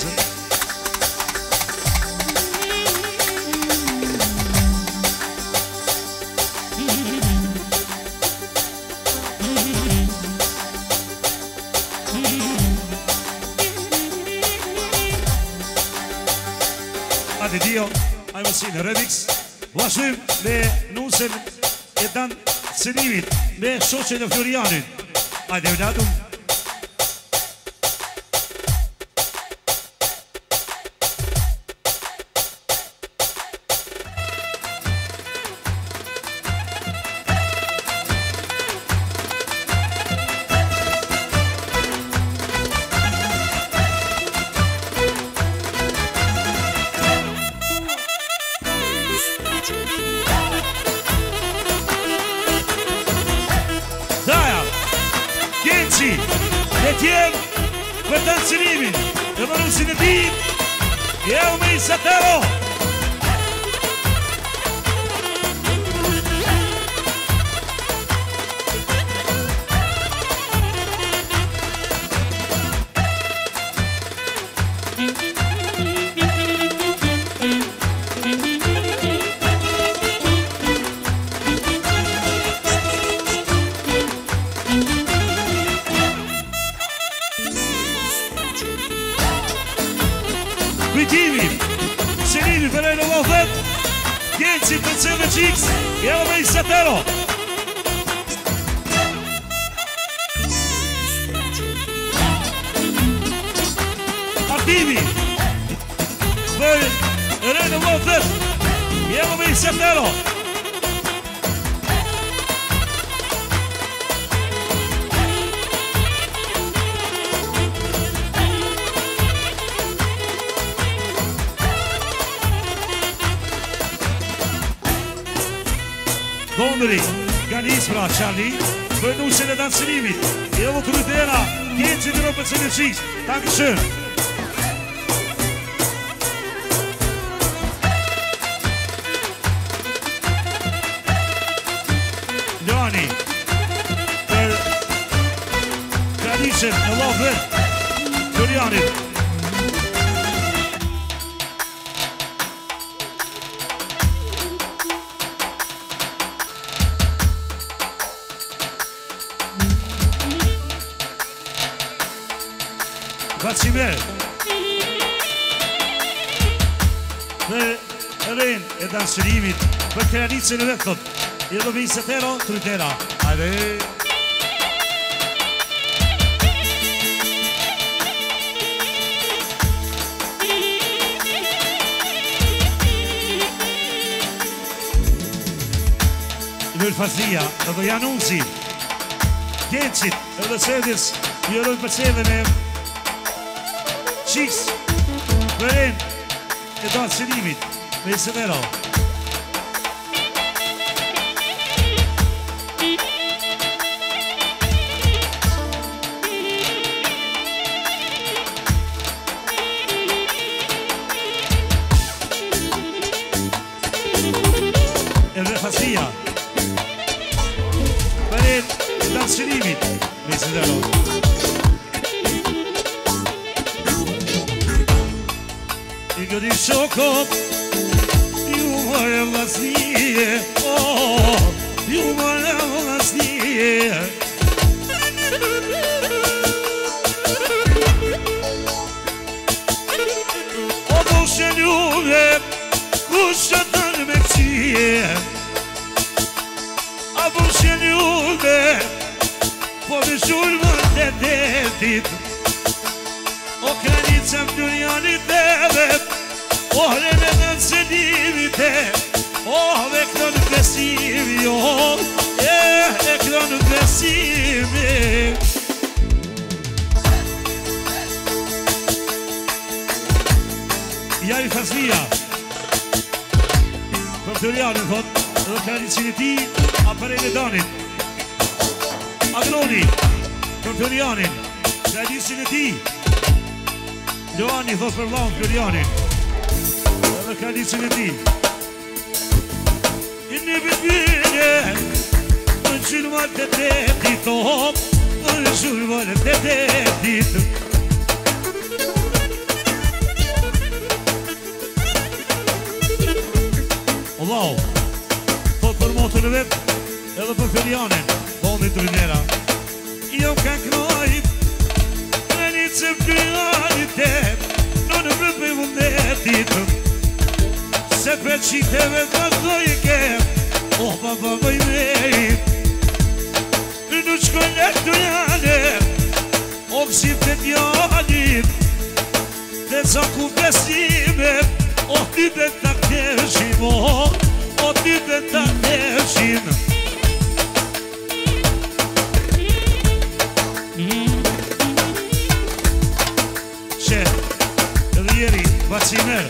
Adi Dio, ajmo si në remix. Vazhdojmë me nusën e Dan Selimit, me shoqen e Florianit. Ajde vladum. Dhe tjenë për Dan Selimin, dhe më nusin e ti, eu me Isatero. Selimi për e në lofet, Genci për cëve qiks, eu me Isatero. Artimi për e në lofet, eu me Isatero. Dondëri, Ganis pra Charlie, për nusën e Dan Selimit. Evo Krydera, Genci të rëpër cëve qiks. Dankeschön. Ljani, për Ganisën e lofet, Florianit. Vacimer për ren e Dan Selimit, për Kranicën e vetët, e do me Isatero, Krydera. Ajde. Lëllë Fazlia, edhe Janunzi, Gencit, edhe Sedis, jërojnë për cedhe me Qiks, për ren e Dan Selimit, me Isatero. Edhe Fazlia, për ren e Dan Selimit, me Isatero. Io di shokot, ju më e vlasnije, ju më e vlasnije. O doshe ljuve, kushe të në me qije. A doshe ljuve, po me shurë të detit. O Kranica Florianit edhe, o rene Dan Selimit o dhe këto në besimi, e këto në besimi. Jari Fazlia, për Florianit thot, edhe Kranicin e ti, a për e në Danit. Agloni, për Florianit, Kranicin e ti. Joani thot për vllaun Florianit, edhe Kranicën e ti. I në bëbine, në gjurëma të detit, në gjurëma të detit. O vlau, thot për motën e vetë, edhe për Florianin, bondit Rynera. Jo ka knojit, Kranicën Florianit, në në brëpë e vëndetit. Peciteve të dojke Oh, baba i mej Në shkojnë të jane Oh, si të djallit Dhe zaku besime Oh, ty dhe ta keshim Oh, ty dhe ta keshim Që, edhe jeri, vacimer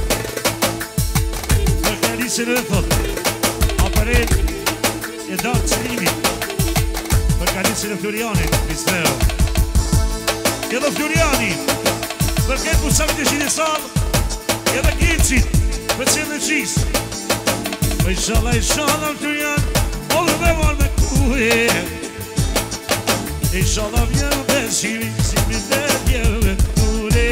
Se në dhe thot Aparet E darë qënimi Për kalisën e Florianit Mistero Edhe Floriani Për këtë pusavit e shine salë Edhe Gilqit Për cilë në qisë Për inshallah Florian O dhe me marë me kuje Inshallah vjenë besimi Si me dhe vjenë kuje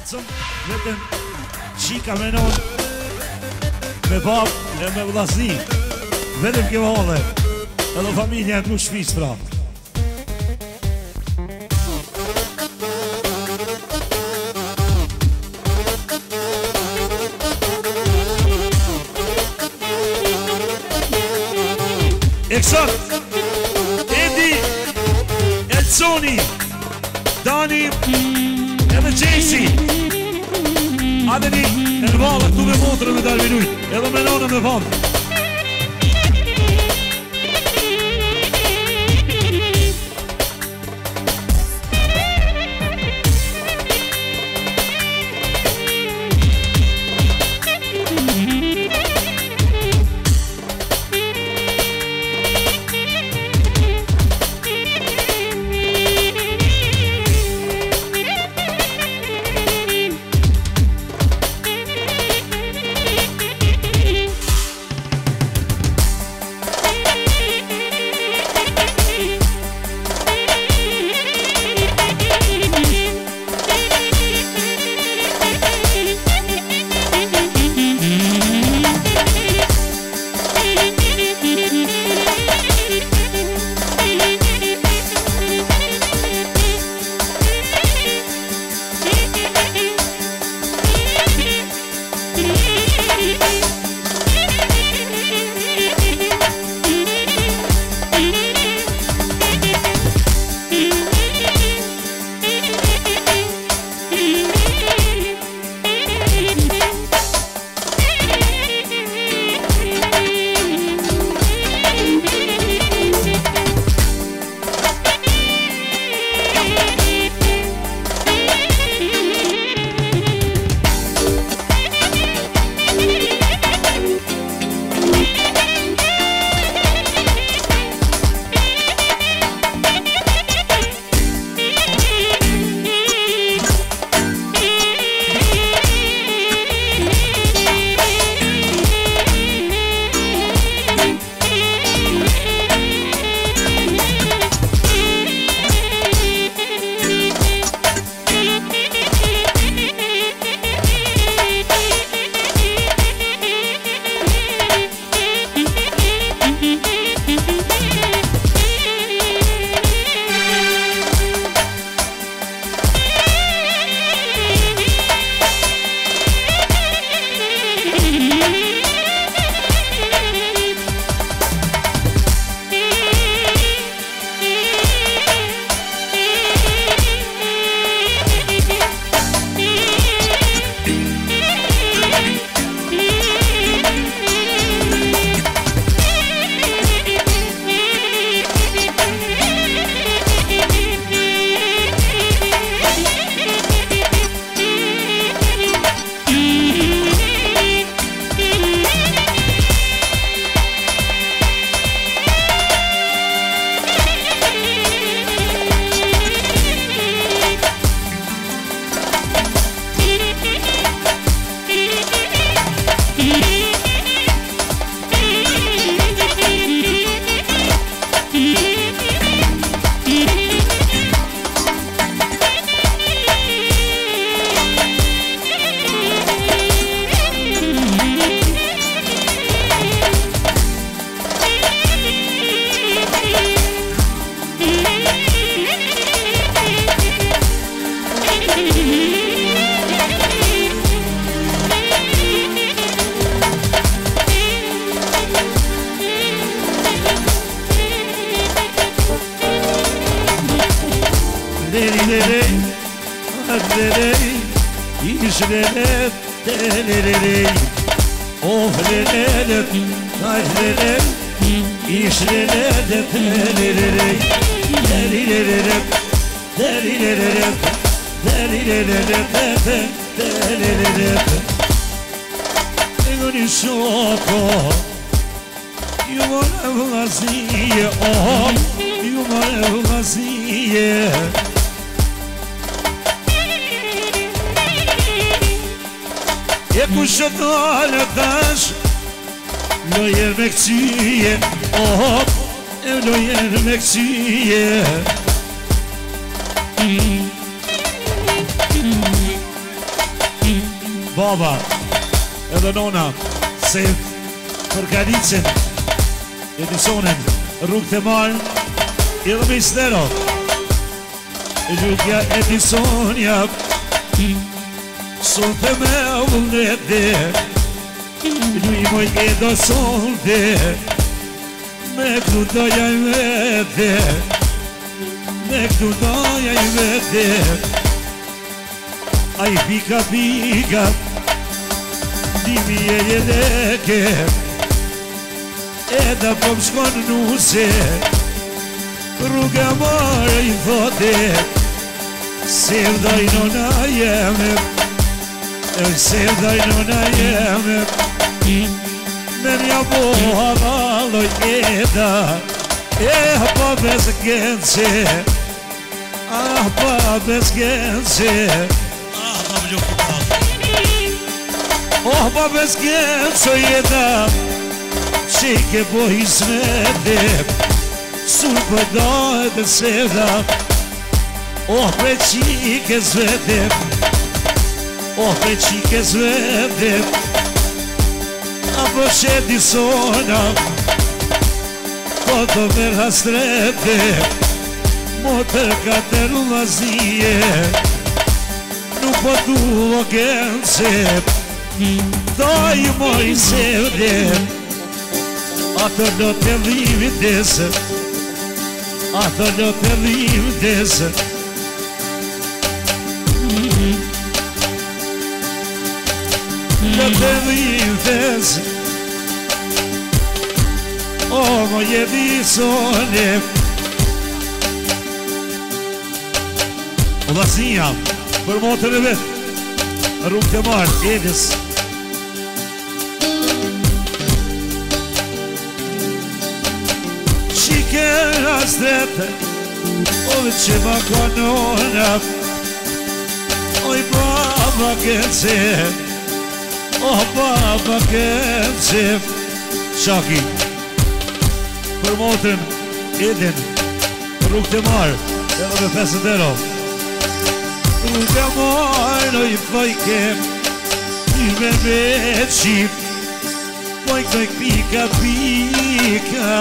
Atësëm, vetëm qika me non, me bab e me vlasni. Vetëm kjo hale, edhe familja e të shpis pra. Eksat, Edi, Elzoni, Dani, edhe Gjesi. Adeni, e në valë, këtu me motrë me dalë minujt, edhe me nonë me valë. E ku shëtale tash Lojer me këqyje E lojer me këqyje baba edhe nona se për Galicin Edisonin rrugë të marë edhe me Isnero rrugja Edisonia solte me ullete lui moj edo solte me këtu doja i vete me këtu doja i vete a i pika pika dimi e jedeke Eda po më shkon nuse Rruga marë i thote Se vdaj nona jeme Se vdaj nona jeme Me mja po havalloj Eda pa bez gence pa bez gence pa më lukë pa bez gence Eda Qike po hizmete Sur për dojt e sevda pre qike zvete pre qike zvete Apo që disona Po të ver hastrete Motër katër lazije Nuk po tu vogence Doj moj sevde Ato do të dhivit desë Ato do të dhivit desë Do të dhivit desë O mo jedi sone O vaznia Për motër e vetë Rrugë të marë Edis Qikera strete Ove që ma konona Oj baba kence baba kence Shaki Për motën Edin Rrugë të marë Edhe me 50 euro Rrugë të marë Oj fajke I me qip Fajke pika pika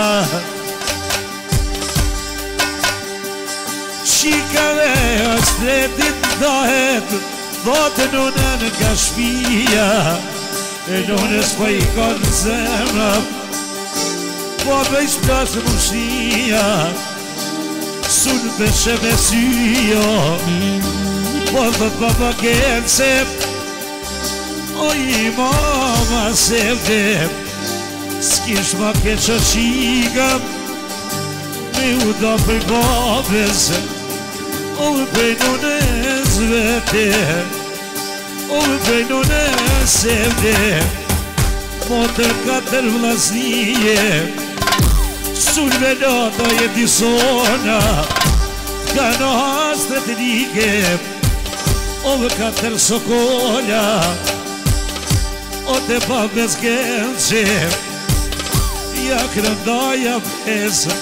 Qikave është letit dohet Thotë nunën nga shpia E nunës po i konë zemra Po bëjsh plasë më shia Sunë peshe me syjo Po thot baba kence O i mama sevde S'kish ma keqa qika Me u do për babes O më pejnë në zvete O më pejnë në sevde Motër katër vlasnije Sul me loto e disona Ka në hastret rike O më katër sokolla O te pa bez gence Ja krëndaja pesë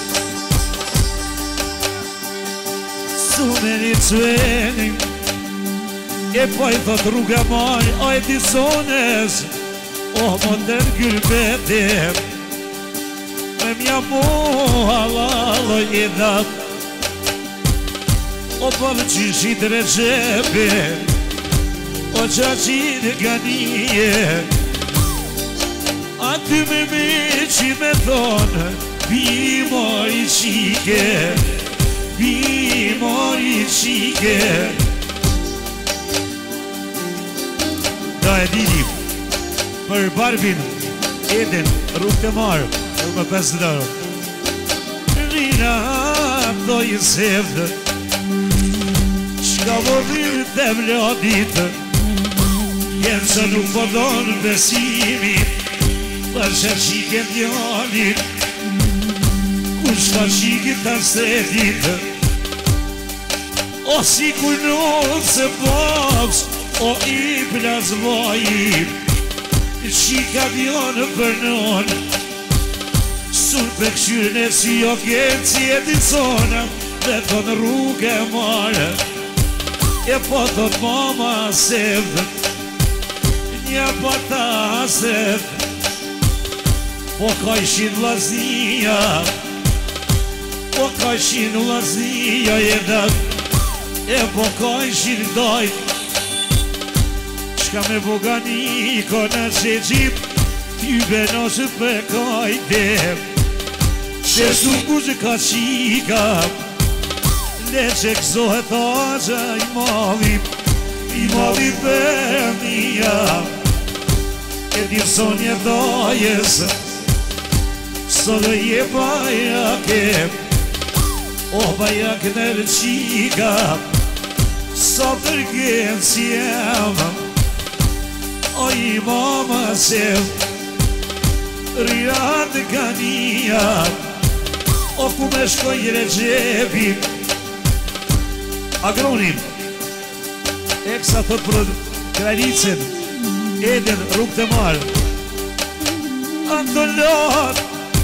Sumeni cveni E pa i thot rruga maj A e disones O më tër gylbete Me mja mo halalo i dat O pa më qishit reqepe O qaqin ganije A ty me që me thonë Bimo i qike Bimo i qike Da e dini Për Barbin Edin rrugë të marë Edhe me 50 euro Rina do i sevdë Qka vodit dhe vladit Jenë që nuk podon besimi Për që qike djallit Kush fa qike të stretit O si kujnon se boks O i plazmoj Qika djonë për non Sun për këshyrën e si o kenë Si e disona Dhe të në rrugë e marë E po thot mama sevdë Një bata hasret Po ka ishin vllaznia Po ka ishin vllaznia E po ka ishin dajt Qka me bogani Kona që gjip Ty benosë për kajte Që su kushë ka qika Le që këzohet aqa I madhi për mija E di sonje dajes Së dhe je bajake O bajak në rëqika Sa tërgen si jam O i mama sev Rirat ka nija O ku me shkoj Recepi Agronim Eksa thot për Kralicën Eden rrug të marë Antolot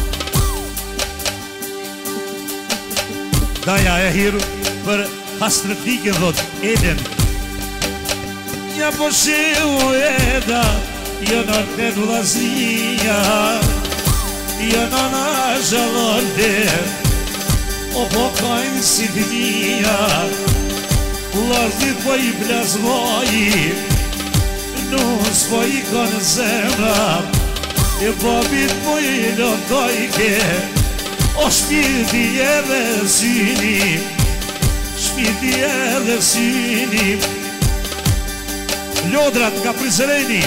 Daja e hirë për Hastretikën dhot Eden Ja po sheu Eda Jo në të vllaznia Jo në në zhalonde O po kajnë si dhënia Vllazit po i plazmoji Nus po i konë zemra E babit po i lëndojke O shpirti edhe syni Shpirti edhe syni Lodrat nga Prizreni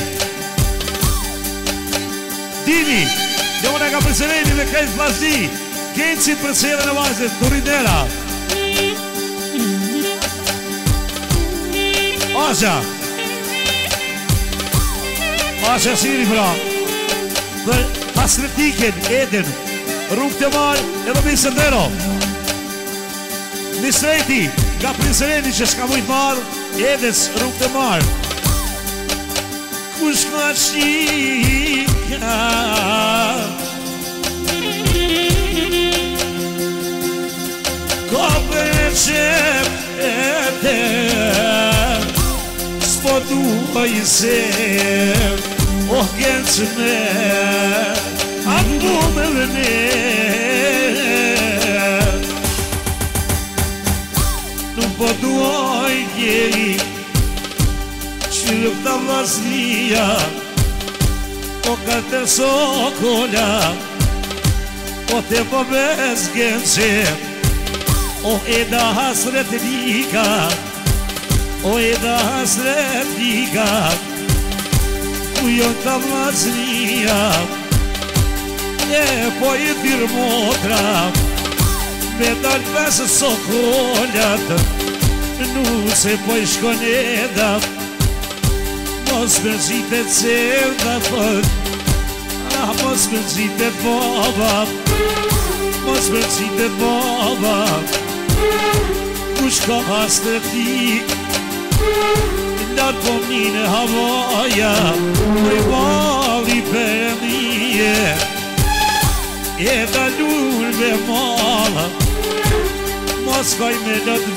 Dini Ljona nga Prizreni dhe krejt vllazi Kencit për sejeve në vazit Turinera Asha siri pra Për Hasretiken Eden Rrug të marë edhe Misëndero Nisreti Nga Prizreni që shka mujtë marë Edens rrug të marë Kush ka qika Ka për qep e te S'po duha i zem Oh gëncë me Ambu me vëne Nuk po duha i gjeri Qilëp të vllaznia O ka të sokolla O te po bez gëncë O Eda hasret lika O Eda hasret lika Ku jo të vllaznia E po i thirë motra Me dal pesë sokollat Nuse po i shkon Eda Mos përzitet cerda fët Mos përzitet baba Mos përzitet baba Kush ka hastretik Ndarë po mine havaja Më i vali përëndije E dalur me mala Mos kaj me lëtë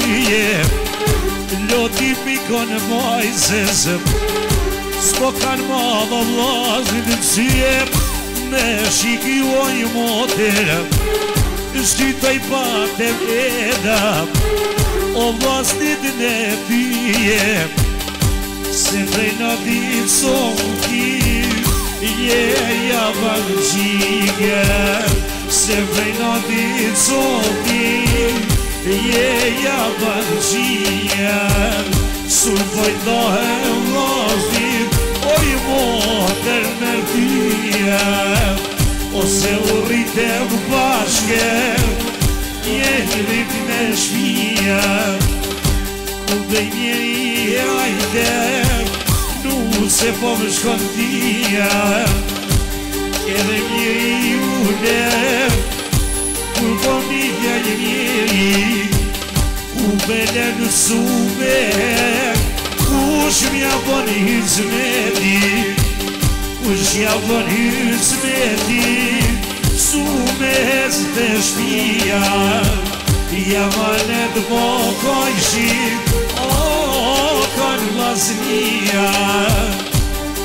zyje Loti pikon majzës S'po kanë mala vlazit zyje Me shikioj moter Shtytoj patem Eda O vlastit në tyje Se prej në ditë sonki Je valgjike Se prej në ditë sonki Je valgjike Sulpoj dohe vlastit Oj moter në tyje Ose u rritem bashke Jehrim në shpia Ku dhe njeri ajde Nuse po më shkon tia Edhe njeri ule Kur po midja njeri Ku bele në sume Kush mja bon hizmeti Kush ja bon hizmeti Sumes të shpia Jamanet mo kojshi O kanë vllaznia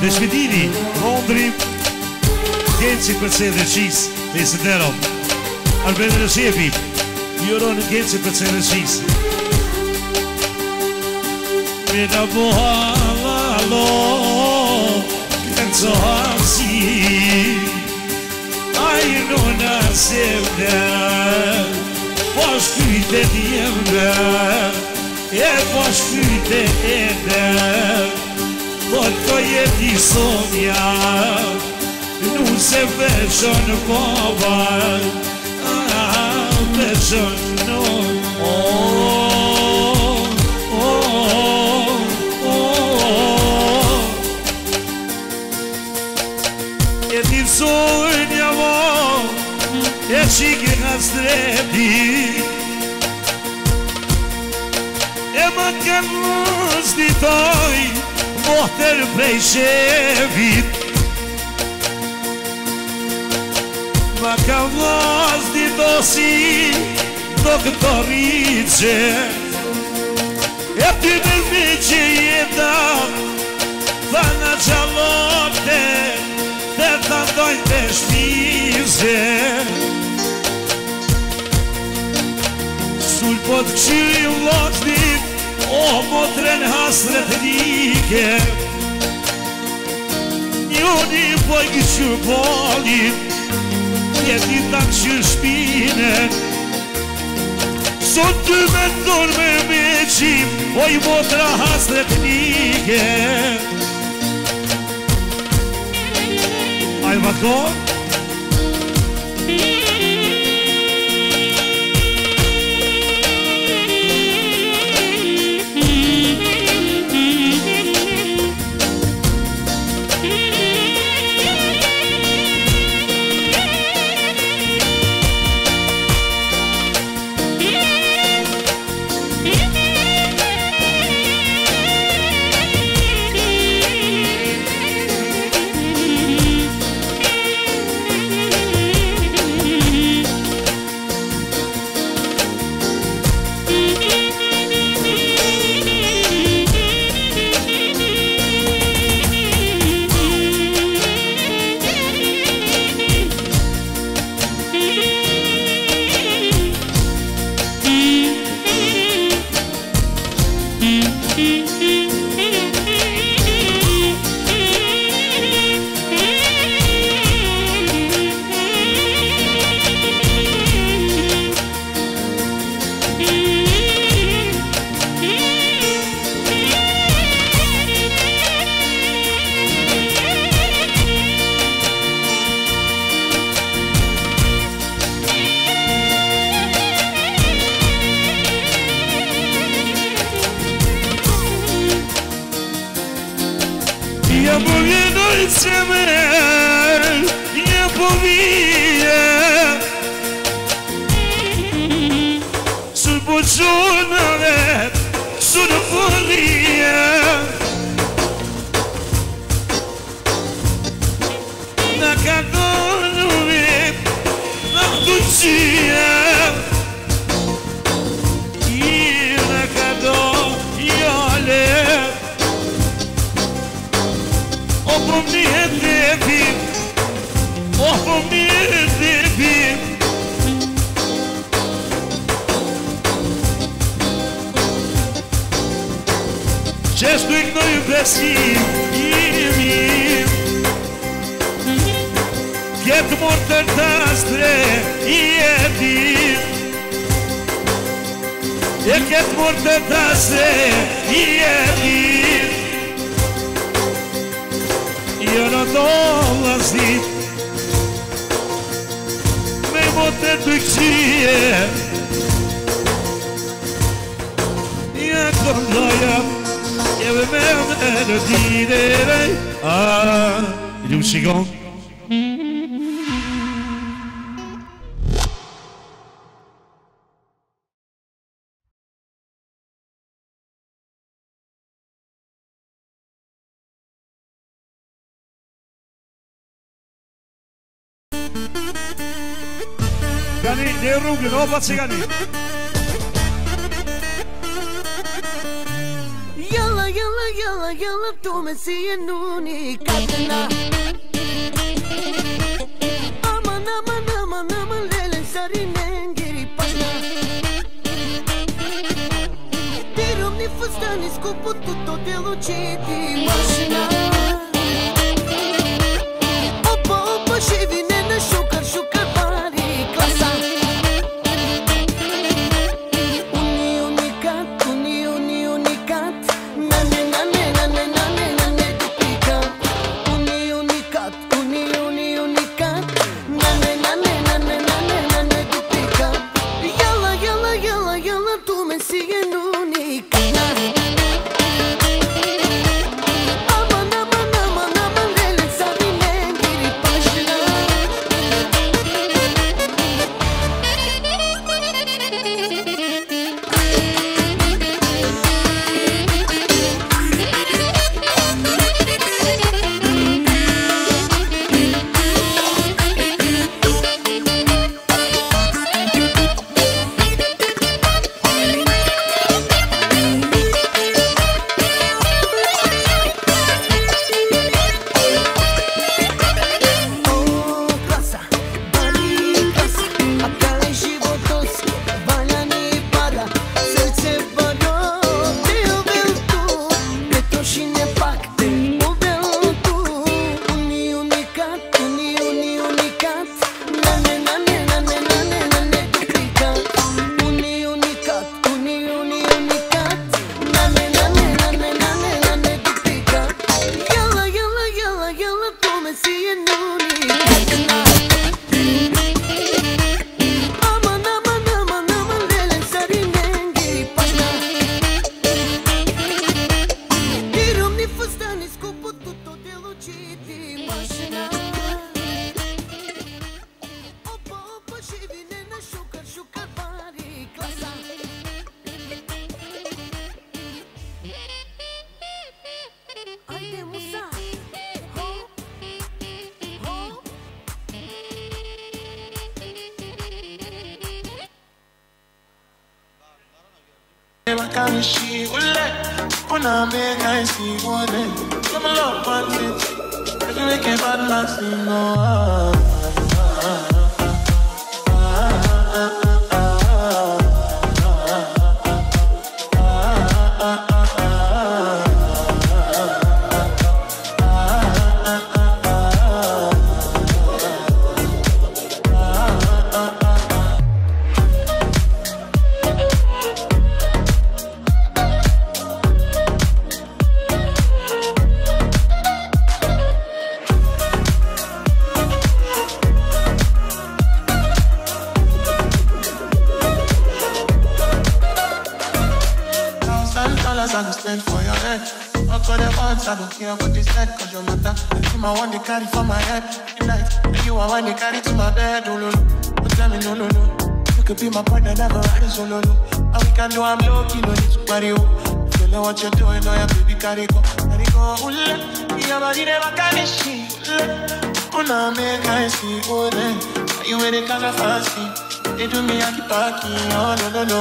Me Shpidini, Londri, Genci për cedhe qis, e së dero. Arbedre në shepi, Juron Genci për cedhe qis. Mina buhalo, kënco hapsi, ajno në sevde, po shkyte t'jemde, e po shkyte ende, po të jeti sonja, nuk se veçon baba, veçon nuk. E ti sonja mo, e qike nga strepi, e më kënë mështitoj, mohtër prej shevit. Ma ka mështitoj si doktorice, e ty në mi që jeta, tha në gjalote, dhe të ndojnë të shpize. Sul po të këshyri vloqnit, o motren hasret nike, njoni po i këshyr bolit, jeti ta këshyr shpine. Sot ty me dur me meqim, o i motra hasret nike. Ai vako? Qeshtu i knoj besim imi, kjetë mortër të astre i jetim, e kjetë mortër të astre i jetim. Jo në do vlasnit, me mortër të këqie, ja këndoja, jeve me në didere. Ju shikon. Gani, ne rrugën, opa që gani. Yalla yalla yalla jalla tu me si e nuni katna Aman lelen sarinen geri pasna Tirum ni fustani scopo tutto te lo citi mașina Opa și vine na șucar pari clasa Unicat Na duplicat Unicat Na duplicat Yalla tu me sigue unicat Aman lele sarine giri pașina Carry for my head tonight. You are one they carry to my bed. Oh, no. But tell me no. You could be my partner, never ride solo. All we can do, I'm low-key, no need to party. Feel like what you're doing, no, yeah, baby, carry go. Ule, your body never can see. Una make I see, oh, then. You with it kind of fancy. They do me, I keep packing. Oh, no.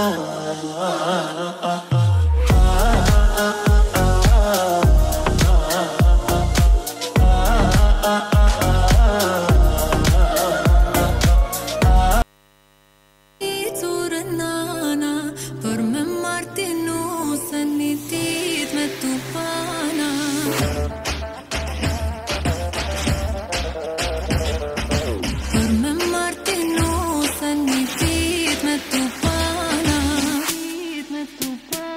Tupana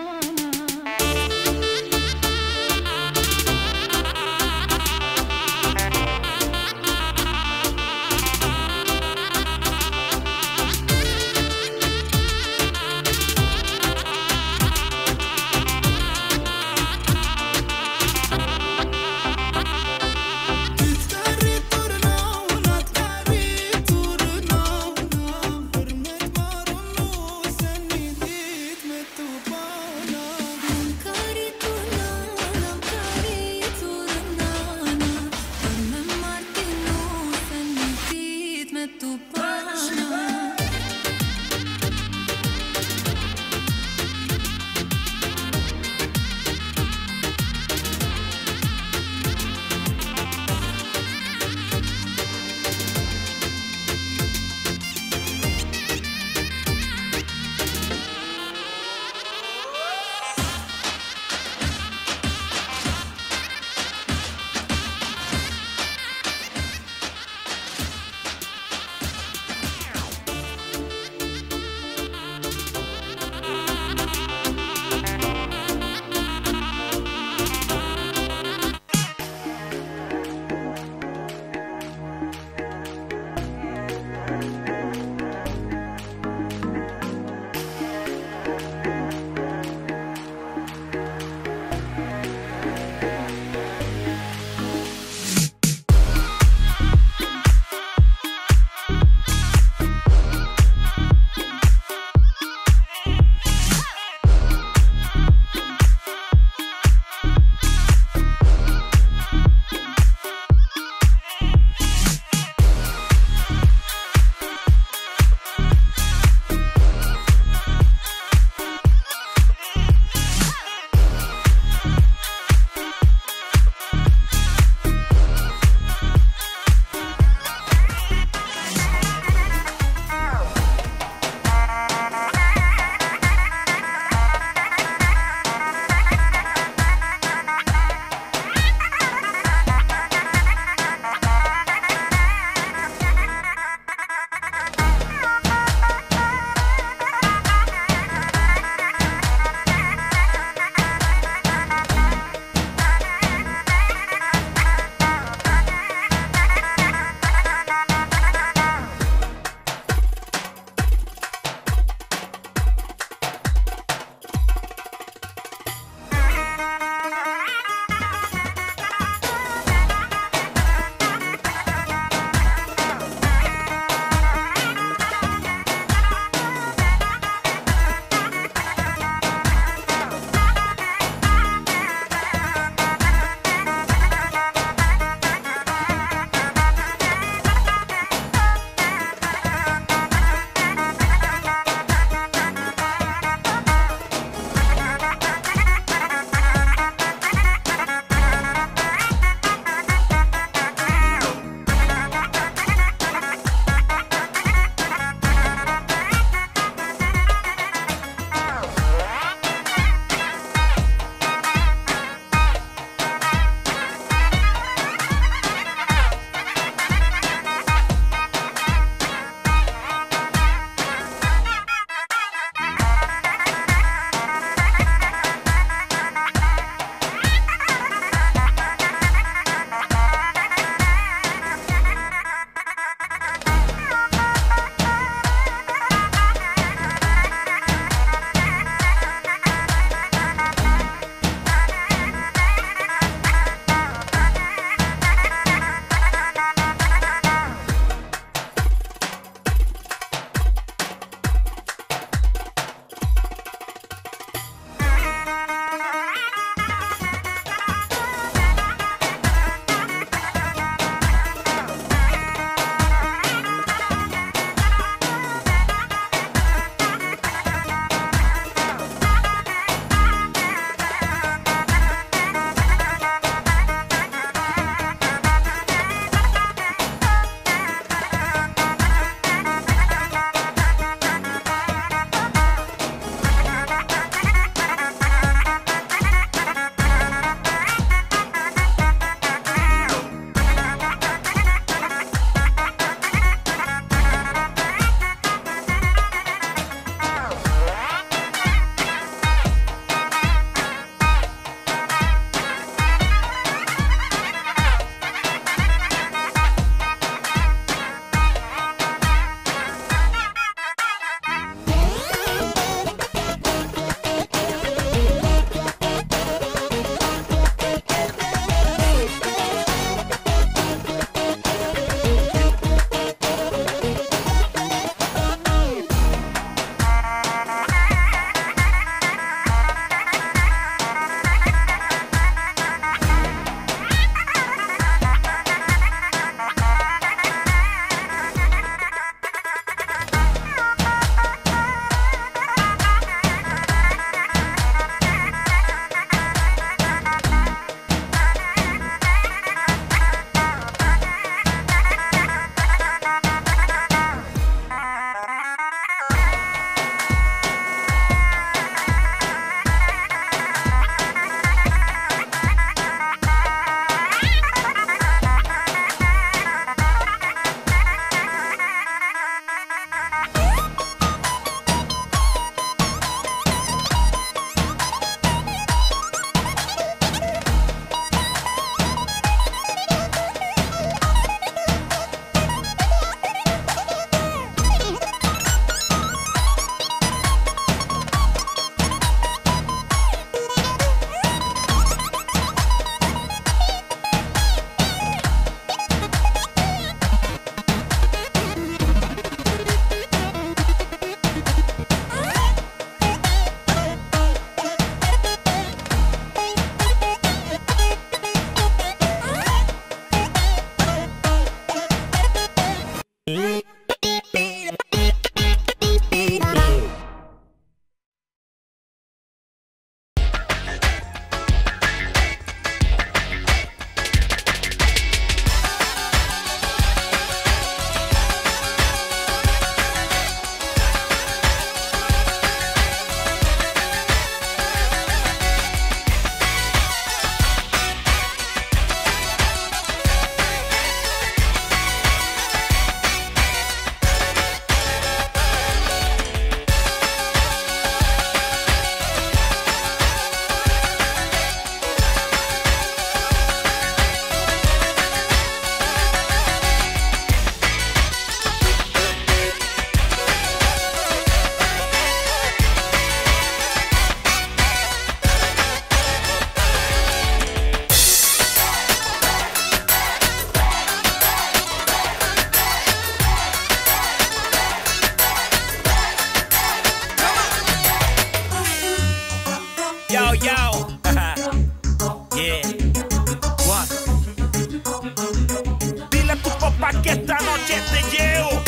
Yeah. What? Dile a tu papá que esta noche te llevo.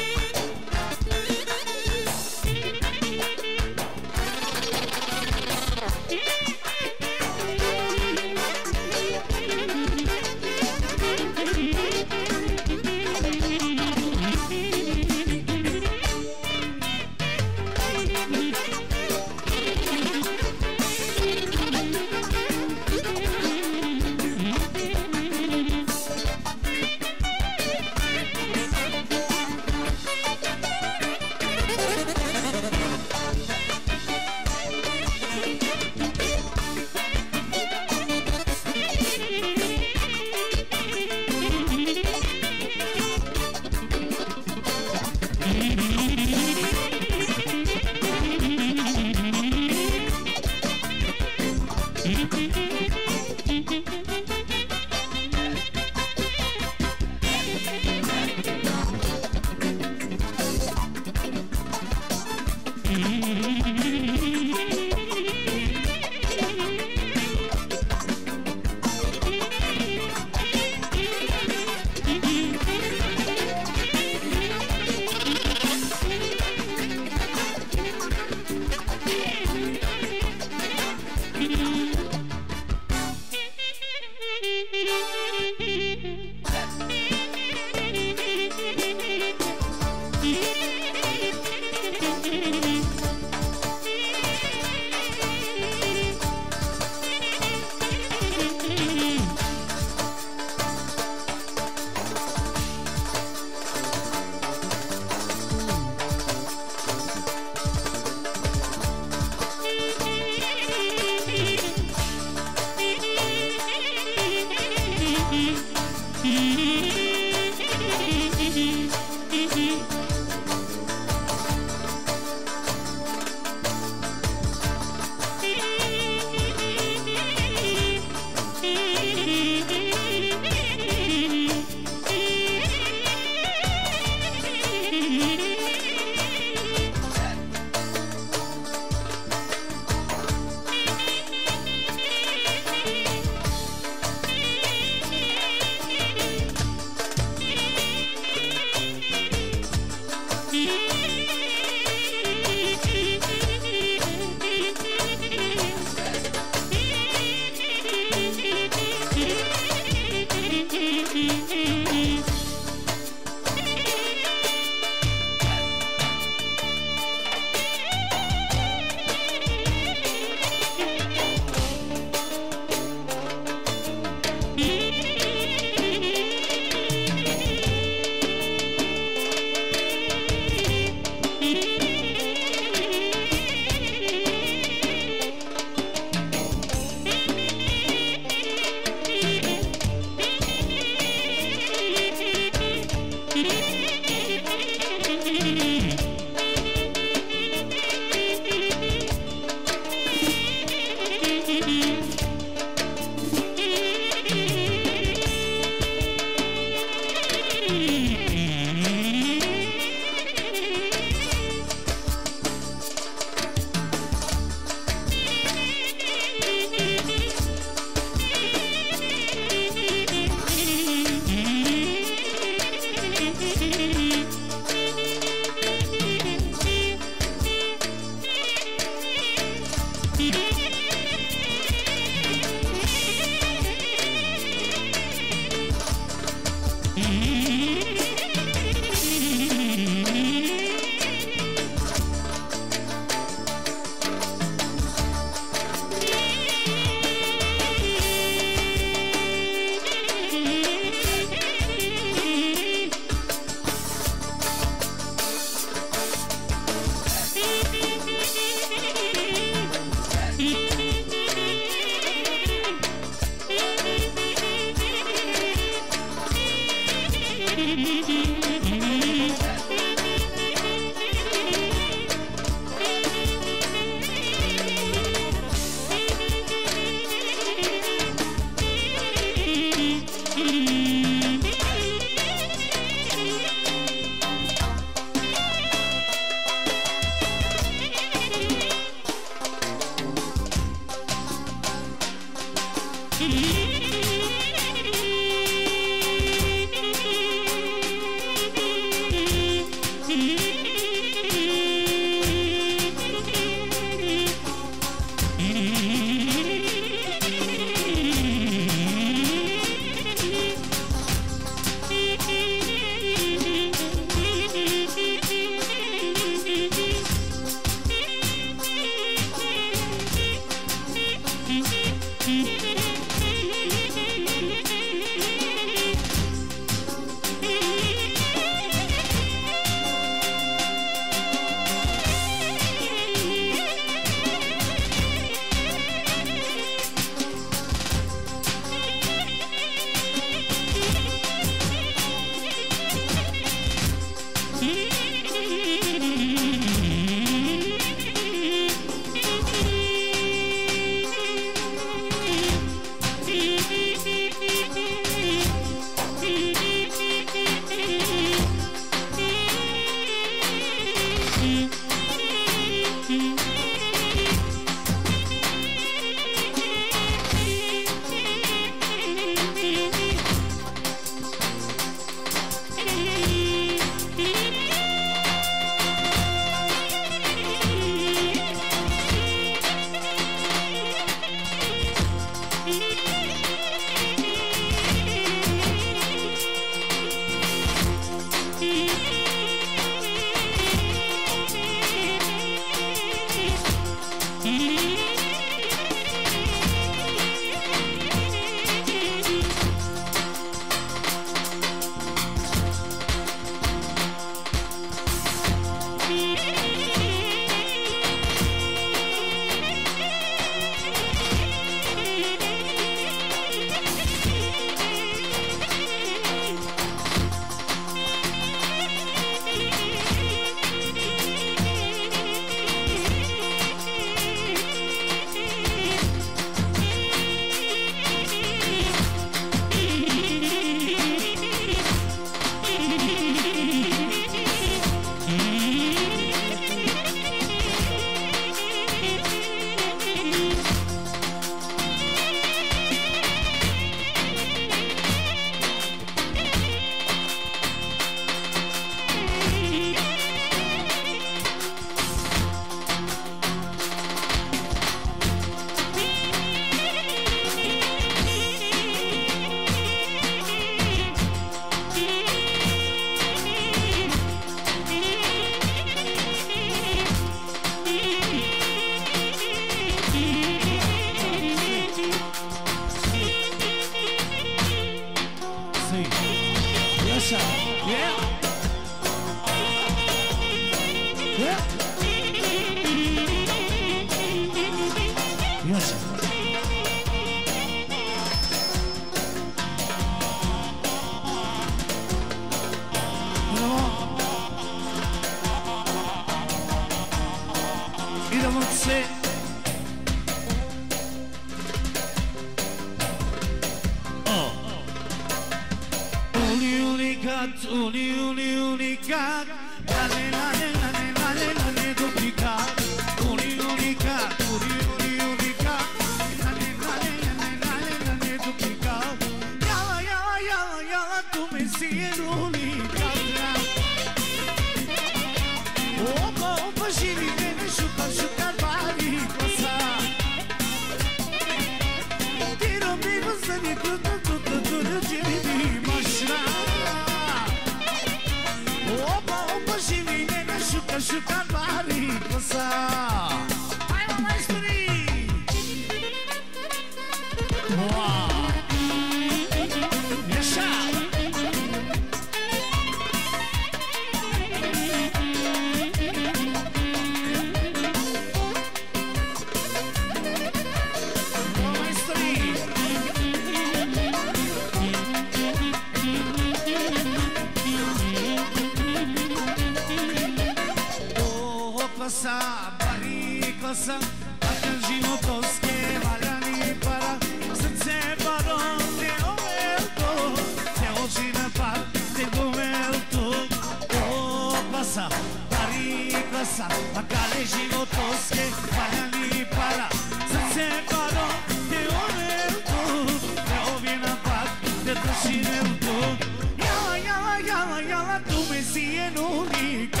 cosa, bari cosa, atangino tosche, valani para, se separò te ovelto, te oggi parte govelto, oh passa, bari cosa, atangino tosche, valani para, se separò te ovelto, te ovina parte te scinelto, yala, tu me sigue única.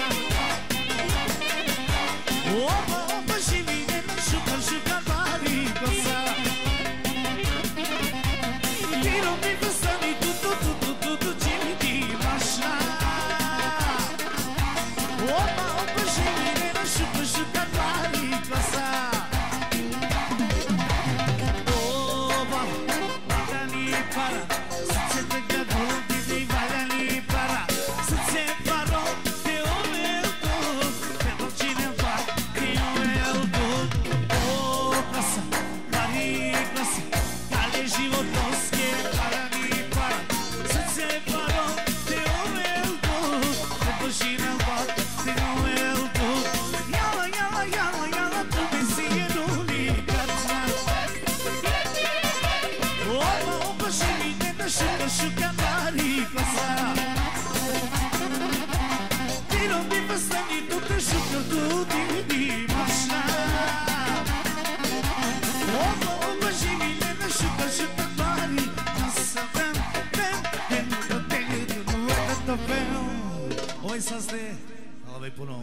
Opa, shivine na shuka bari kosa. Tiro mi vestani tu chimiti masha. Opa, shivine na shuka bari kosa. Opa, bagani para, se te gadol di bagani para, se separó de momento, pero chine va. Životovské parady para se separó de ovelto, nebo žínel bak de ovelto. Jala, tu by si jeduli karčna. Opa, živine na šuka bari kosa. Tiro bi vastani tu te šuka tu di mašna. Opa, živine na šuka bari kosa. Oi saste, ale puno.